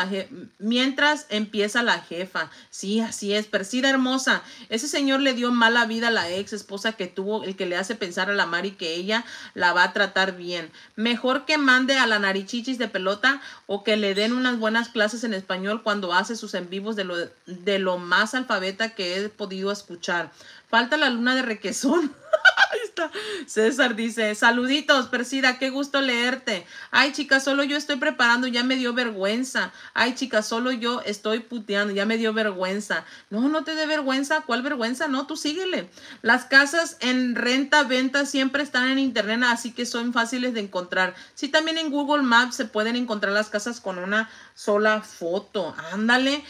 empieza la jefa. Sí, así es. Persida hermosa. Ese señor le dio mala vida a la ex esposa que tuvo, el que le hace pensar a la Mari que ella la va a tratar bien. Mejor que mande a la narichichis de pelota o que le den unas buenas clases en español cuando hace sus en vivos de lo más alfabeta que he podido escuchar. Falta la luna de requesón. Ahí está. César dice, saluditos, Persida, qué gusto leerte. Ay, chicas, solo yo estoy preparando, ya me dio vergüenza. Ay, chicas, solo yo estoy puteando, ya me dio vergüenza. No, no te dé vergüenza. ¿Cuál vergüenza? No, tú síguele. Las casas en renta, venta siempre están en internet, así que son fáciles de encontrar. Sí, también en Google Maps se pueden encontrar las casas con una sola foto. Ándale.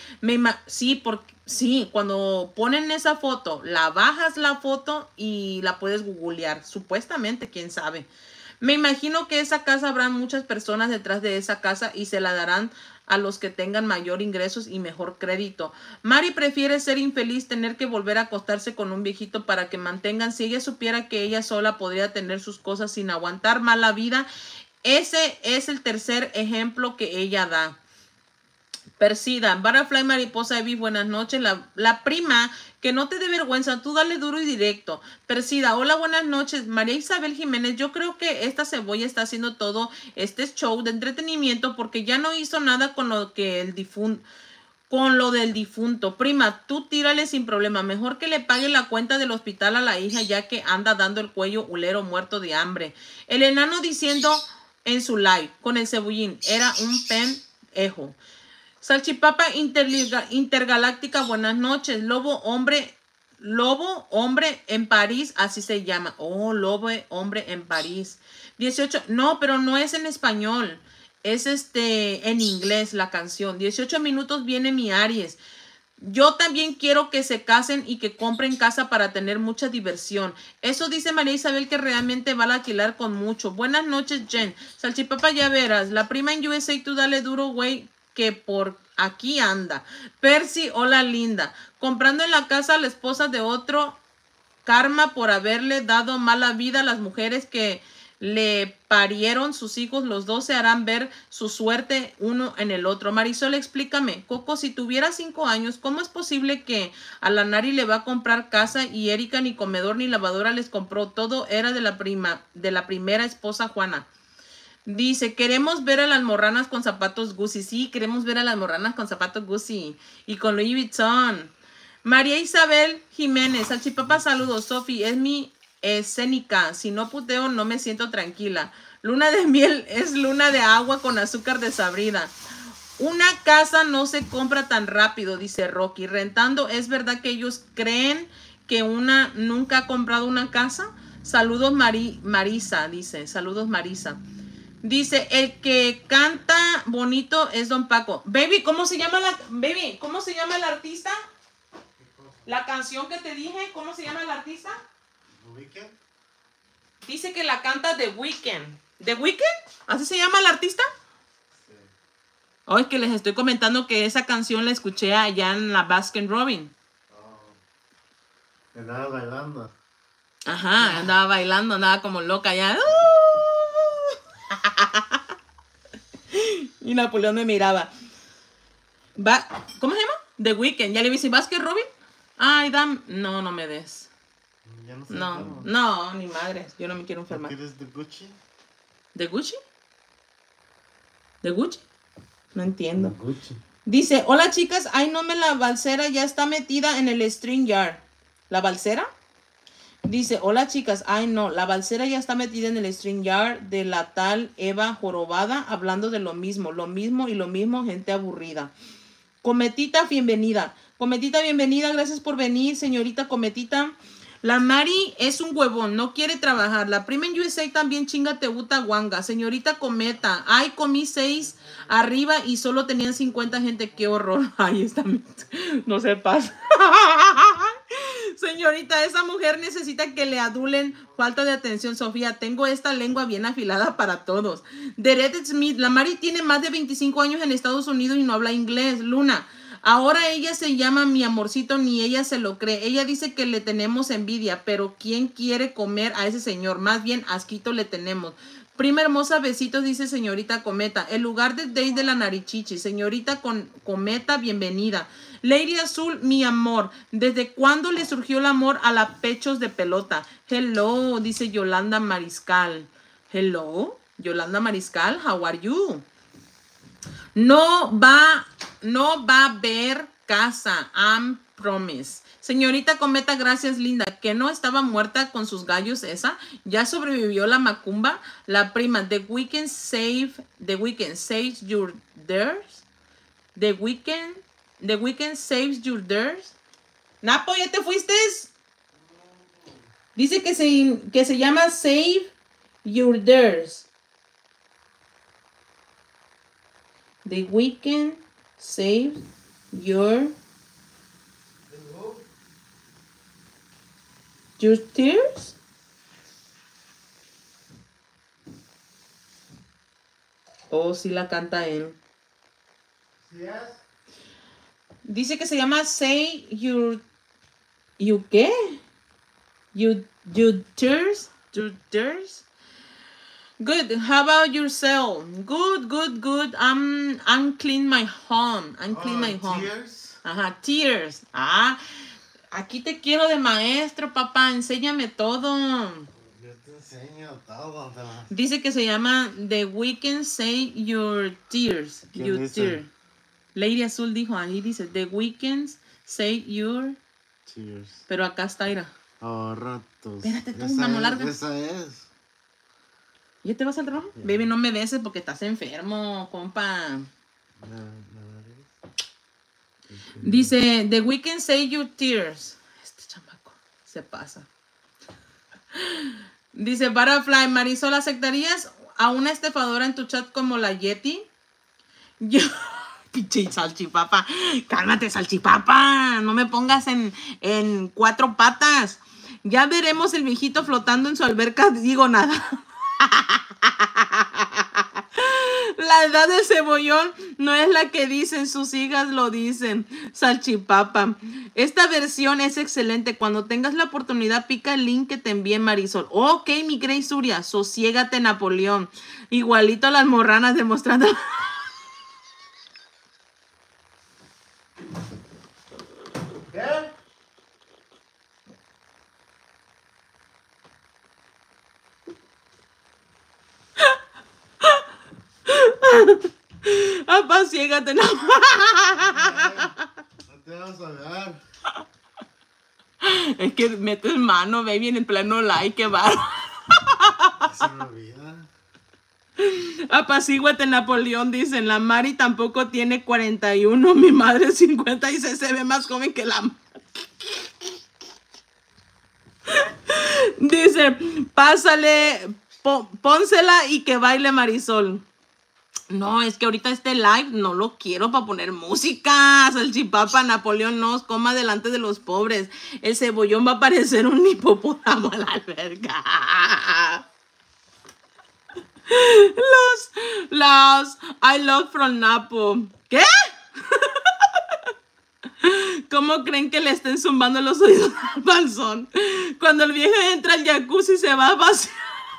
Sí, cuando ponen esa foto, la bajas la foto y la puedes googlear. Supuestamente, quién sabe. Me imagino que esa casa habrá muchas personas detrás de esa casa y se la darán a los que tengan mayor ingresos y mejor crédito. Mari prefiere ser infeliz, tener que volver a acostarse con un viejito para que mantengan. Si ella supiera que ella sola podría tener sus cosas sin aguantar mala vida, ese es el tercer ejemplo que ella da. Persida, Butterfly Mariposa Evi, buenas noches. La prima, que no te dé vergüenza, tú dale duro y directo. Persida, hola, buenas noches. María Isabel Jiménez, yo creo que esta cebolla está haciendo todo este show de entretenimiento porque ya no hizo nada con lo que el difunto. Con lo del difunto. Prima, tú tírale sin problema. Mejor que le pague la cuenta del hospital a la hija ya que anda dando el cuello hulero muerto de hambre. El enano diciendo en su live con el cebullín, era un pendejo. Salchipapa Intergaláctica, buenas noches. Lobo hombre en París, así se llama. Oh, lobo hombre en París. 18, no, pero no es en español. Es en inglés la canción. 18 minutos viene mi Aries. Yo también quiero que se casen y que compren casa para tener mucha diversión. Eso dice María Isabel que realmente va a alquilar con mucho. Buenas noches, Jen. Salchipapa, ya verás. La prima en USA, tú dale duro, güey, que por aquí anda. Percy, hola linda. Comprando en la casa a la esposa de otro. Karma por haberle dado mala vida a las mujeres que le parieron sus hijos, los dos se harán ver su suerte uno en el otro. Marisol, explícame, Coco, si tuviera 5 años, ¿cómo es posible que a la Nari le va a comprar casa y Erika ni comedor ni lavadora les compró? Todo era de la primera esposa Juana. Dice, queremos ver a las morranas con zapatos Gucci. Sí, queremos ver a las morranas con zapatos Gucci y con Louis Vuitton. María Isabel Jiménez, Salchipapa, saludos. Sofi, es mi escénica. Si no puteo, no me siento tranquila. Luna de miel es luna de agua con azúcar desabrida. Una casa no se compra tan rápido, dice Rocky. Rentando, ¿es verdad que ellos creen que una nunca ha comprado una casa? Saludos Marisa, dice. Saludos Marisa. Dice, el que canta bonito es Don Paco. Baby, ¿cómo se llama el artista? La canción que te dije, ¿cómo se llama el artista? ¿Weekend? Dice que la canta The Weeknd. ¿The Weeknd? ¿Así se llama el artista? Sí. Hoy que les estoy comentando que esa canción la escuché allá en la Baskin Robin. Oh. Andaba bailando. Ajá, andaba bailando, andaba como loca allá. Y Napoleón me miraba. ¿Cómo se llama? The Weeknd. ¿Ya le viste Baskin Robin? Ay, no, no me des. Ya no sé No, cómo. no, ni madre. Yo no me quiero enfermar. ¿Quieres de Gucci? ¿De Gucci? ¿De Gucci? No entiendo. De Gucci. Dice, hola chicas, ay no me la balsera ya está metida en el string yard. ¿La balsera? Dice, hola chicas, ay no, la balsera ya está metida en el string yard de la tal Eva Jorobada, hablando de lo mismo y lo mismo, gente aburrida. Cometita, bienvenida. Cometita, bienvenida, gracias por venir, señorita Cometita. La Mari es un huevón, no quiere trabajar. La prima en USA también chinga tebuta guanga. Señorita Cometa, ay, comí 6 arriba y solo tenían 50 gente. Qué horror. Ay, está, no se pasa. Señorita, esa mujer necesita que le adulen. Falta de atención, Sofía. Tengo esta lengua bien afilada para todos. Derek Smith, la Mari tiene más de 25 años en Estados Unidos y no habla inglés. Luna, ahora ella se llama mi amorcito, ni ella se lo cree. Ella dice que le tenemos envidia, pero ¿quién quiere comer a ese señor? Más bien asquito le tenemos. Prima hermosa, besitos, dice señorita Cometa. El lugar de date de la Narichichi. Señorita Cometa, bienvenida. Lady Azul, mi amor. ¿Desde cuándo le surgió el amor a la pechos de pelota? Hello, dice Yolanda Mariscal. Hello, Yolanda Mariscal, how are you? No va a haber casa, I'm promise. Señorita Cometa, gracias linda. Que no estaba muerta con sus gallos esa. Ya sobrevivió la macumba. La prima, The Weeknd saves your dares. The Weeknd saves your dares. Napo, ¿ya te fuiste? Dice que se llama Save Your Dares. The Weeknd save your tears. Oh, sí la canta él. Yes. Dice que se llama Say Your... ¿You qué? Your tears. Your tears. Good. How about yourself? Good. I'm clean my home. I'm clean my home. Tears? Ajá, tears. Ah, aquí te quiero de maestro, papá. Enséñame todo. Yo te enseño todo. Dice que se llama The Weeknd Say Your Tears. ¿Quién Your dice? tear. Lady Azul dijo, ahí dice The Weeknd Say Your. Tears. Pero acá está, mira. Oh, ratos. Espérate tú, mano larga. Esa es. ¿Ya te vas al trabajo? Yeah. Baby, no me beses porque estás enfermo, compa. Dice, The Weeknd Say Your Tears. Este chamaco se pasa. Dice, Butterfly, Marisol, ¿aceptarías a una estafadora en tu chat como la Yeti? Yo... Pinche salchipapa. Cálmate, salchipapa. No me pongas en cuatro patas. Ya veremos el viejito flotando en su alberca. Digo nada. La edad del cebollón no es la que dicen, sus hijas lo dicen. Salchipapa. Esta versión es excelente. Cuando tengas la oportunidad, pica el link que te envié, Marisol. Ok, mi Grey Suria. Sosiégate, Napoleón. Igualito a las morranas demostrando... ¿Qué? Apasiégate, no. No te vas a dar. Es que metes mano, baby, en el plano like, que va. Se me olvida. Apacíguate, Napoleón, dicen. La Mari tampoco tiene 41. Mi madre 56. Se ve más joven que la... Dice, pásale, pónsela y que baile, Marisol. No, es que ahorita este live no lo quiero para poner música. Salchipapa, Napoleón, no coma delante de los pobres. El cebollón va a parecer un hipopótamo a la alberga. Los I love from Napo. ¿Qué? ¿Cómo creen que le estén zumbando los oídos al panzón? Cuando el viejo entra al jacuzzi se va a vaciar.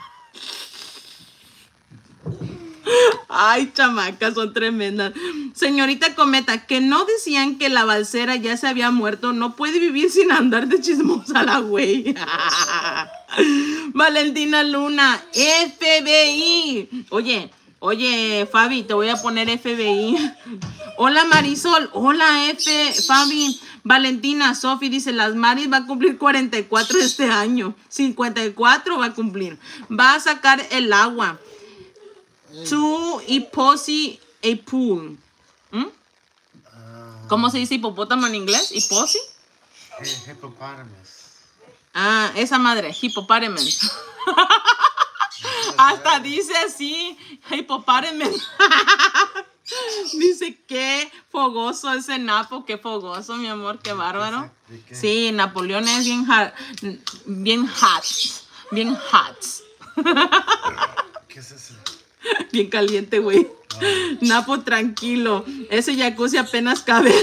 Ay, chamacas, son tremendas. Señorita Cometa, que no decían que la balsera ya se había muerto. No puede vivir sin andar de chismosa la güey. Valentina Luna, FBI. Oye, Fabi, te voy a poner FBI. Hola, Marisol. Hola, Fabi. Valentina, Sofi dice, las Maris va a cumplir 44 este año. 54 va a cumplir. Va a sacar el agua. To hiposi a pool. ¿Cómo se dice hipopótamo en inglés? ¿Hiposi? Hippopotamus. Ah, esa madre, hippopotamus. Hasta dice así, hippopotamus. Dice, qué fogoso ese Napo, qué fogoso, mi amor, qué bárbaro. Sí, Napoleón es bien hot. ¿Qué es eso? Bien caliente, güey. Napo, tranquilo. Ese jacuzzi apenas cabe.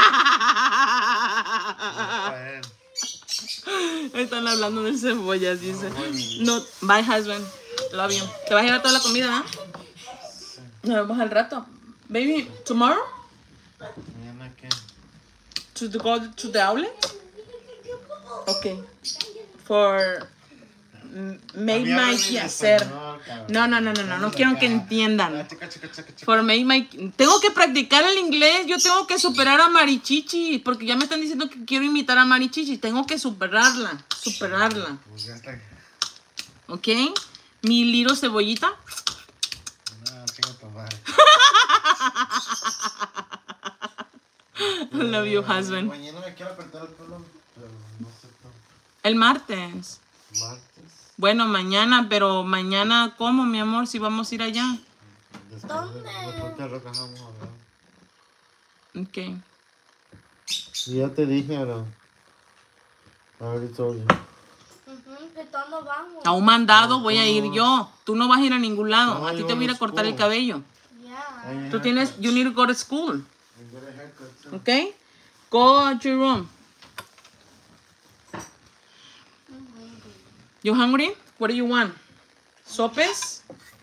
Están hablando de cebollas, dice. No, bye, husband. Love you. ¿Te vas a llevar toda la comida, Nos vemos al rato. Baby, tomorrow? ¿Mañana qué? To go to the outlet? Okay. For... Make my hacer. No quiero que entiendan. For make my... Tengo que practicar el inglés. Yo tengo que superar a Marichichi. Porque ya me están diciendo que quiero imitar a Marichichi. Tengo que superarla. Pues ya está. ¿Ok? Mi little cebollita. No, tengo que tomar. Love you, husband. Mañana me quiero cortar el pelo, pero no sé cómo. El martes. Martes. Bueno, mañana, pero mañana, ¿cómo, mi amor? Si vamos a ir allá. ¿Dónde? Después te recogemos a hablar. Ok. Sí, ya te dije, ahora. I already told you. ¿Que todos vamos? A un mandado voy a ir yo. Tú no vas a ir a ningún lado. No, A ti yo te voy a ir a no cortar el school. cabello. Yeah. Tú tienes, you need to go to school. And get a haircut, too. Okay? Go to your room. You hungry? What do you want? Sopes?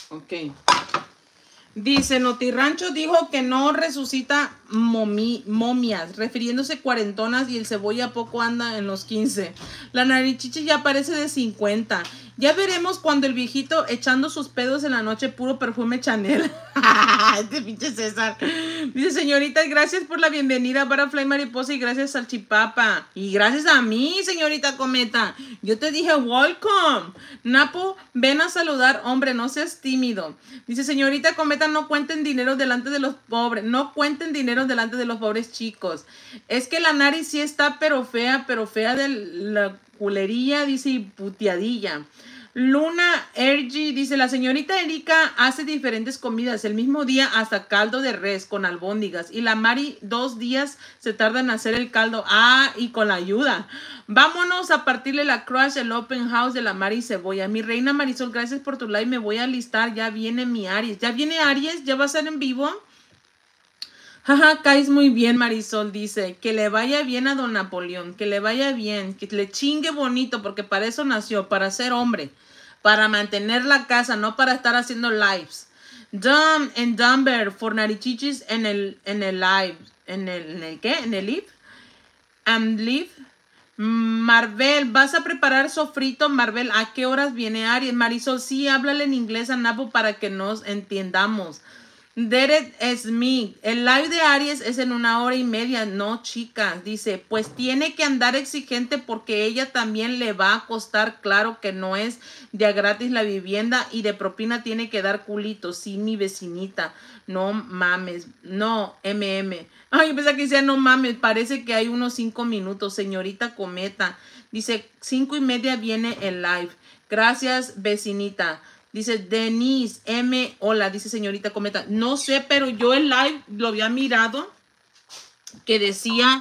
Ok. Dice, Notirrancho dijo que no resucita momias, refiriéndose cuarentonas, y el cebolla poco anda en los 15. La narichichi ya parece de 50. Ya veremos cuando el viejito echando sus pedos en la noche puro perfume Chanel. Este pinche César. Dice, señorita, gracias por la bienvenida, Butterfly Mariposa, y gracias Salchipapa. Y gracias a mí, señorita Cometa. Yo te dije, welcome. Napo, ven a saludar, hombre, no seas tímido. Dice, señorita Cometa, no cuenten dinero delante de los pobres. No cuenten dinero delante de los pobres chicos. Es que la Nari sí está pero fea de la culería, dice, y puteadilla. Luna Ergi dice, la señorita Erika hace diferentes comidas el mismo día, hasta caldo de res con albóndigas, y la Mari 2 días se tarda en hacer el caldo. Ah, y con la ayuda. Vámonos a partirle la crush, el open house de la Mari Cebolla. Mi reina Marisol, gracias por tu live, me voy a alistar, ya viene mi Aries. ¿Ya viene Aries? ¿Ya va a ser en vivo? Jaja, caes muy bien, Marisol, dice, que le vaya bien a don Napoleón, que le vaya bien, que le chingue bonito, porque para eso nació, para ser hombre, para mantener la casa, no para estar haciendo lives. Dumb and Dumber for Narichichis en el live, ¿en el qué? ¿En el live? Live. Marvel, ¿vas a preparar sofrito, Marvel? ¿A qué horas viene Aries? Marisol, sí, háblale en inglés a Napo para que nos entendamos. Derek Smith, el live de Aries es en 1 hora y media. No, chicas, dice, pues tiene que andar exigente porque ella también le va a costar. Claro que no es de a gratis la vivienda y de propina tiene que dar culito. Sí, mi vecinita, no mames, no, Ay, yo pensaba que decía no mames, parece que hay unos 5 minutos. Señorita Cometa, dice, 5:30 viene el live. Gracias, vecinita. Dice Denise M. Hola, dice señorita Cometa. No sé, pero yo el live lo había mirado que decía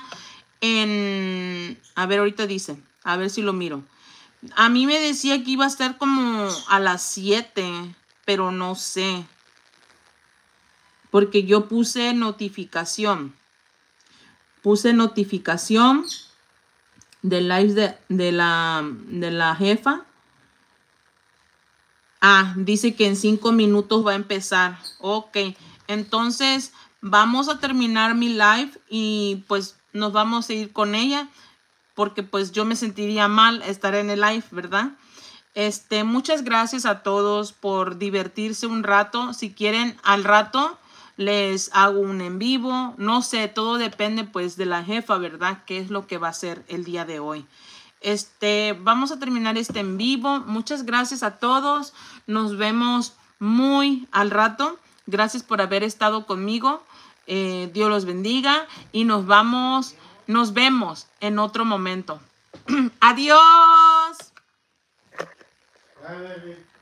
en... A ver, ahorita dice. A ver si lo miro. A mí me decía que iba a estar como a las 7, pero no sé. Porque yo puse notificación. Puse notificación del live de la jefa. Ah, dice que en 5 minutos va a empezar. Ok, entonces vamos a terminar mi live y pues nos vamos a ir con ella porque pues yo me sentiría mal estar en el live, ¿verdad? Muchas gracias a todos por divertirse un rato. Si quieren, al rato les hago un en vivo. No sé, todo depende pues de la jefa, ¿verdad? ¿Qué es lo que va a hacer el día de hoy? Vamos a terminar este en vivo. Muchas gracias a todos. Nos vemos muy al rato. Gracias por haber estado conmigo. Dios los bendiga y nos vemos en otro momento. Adiós. Bye, baby.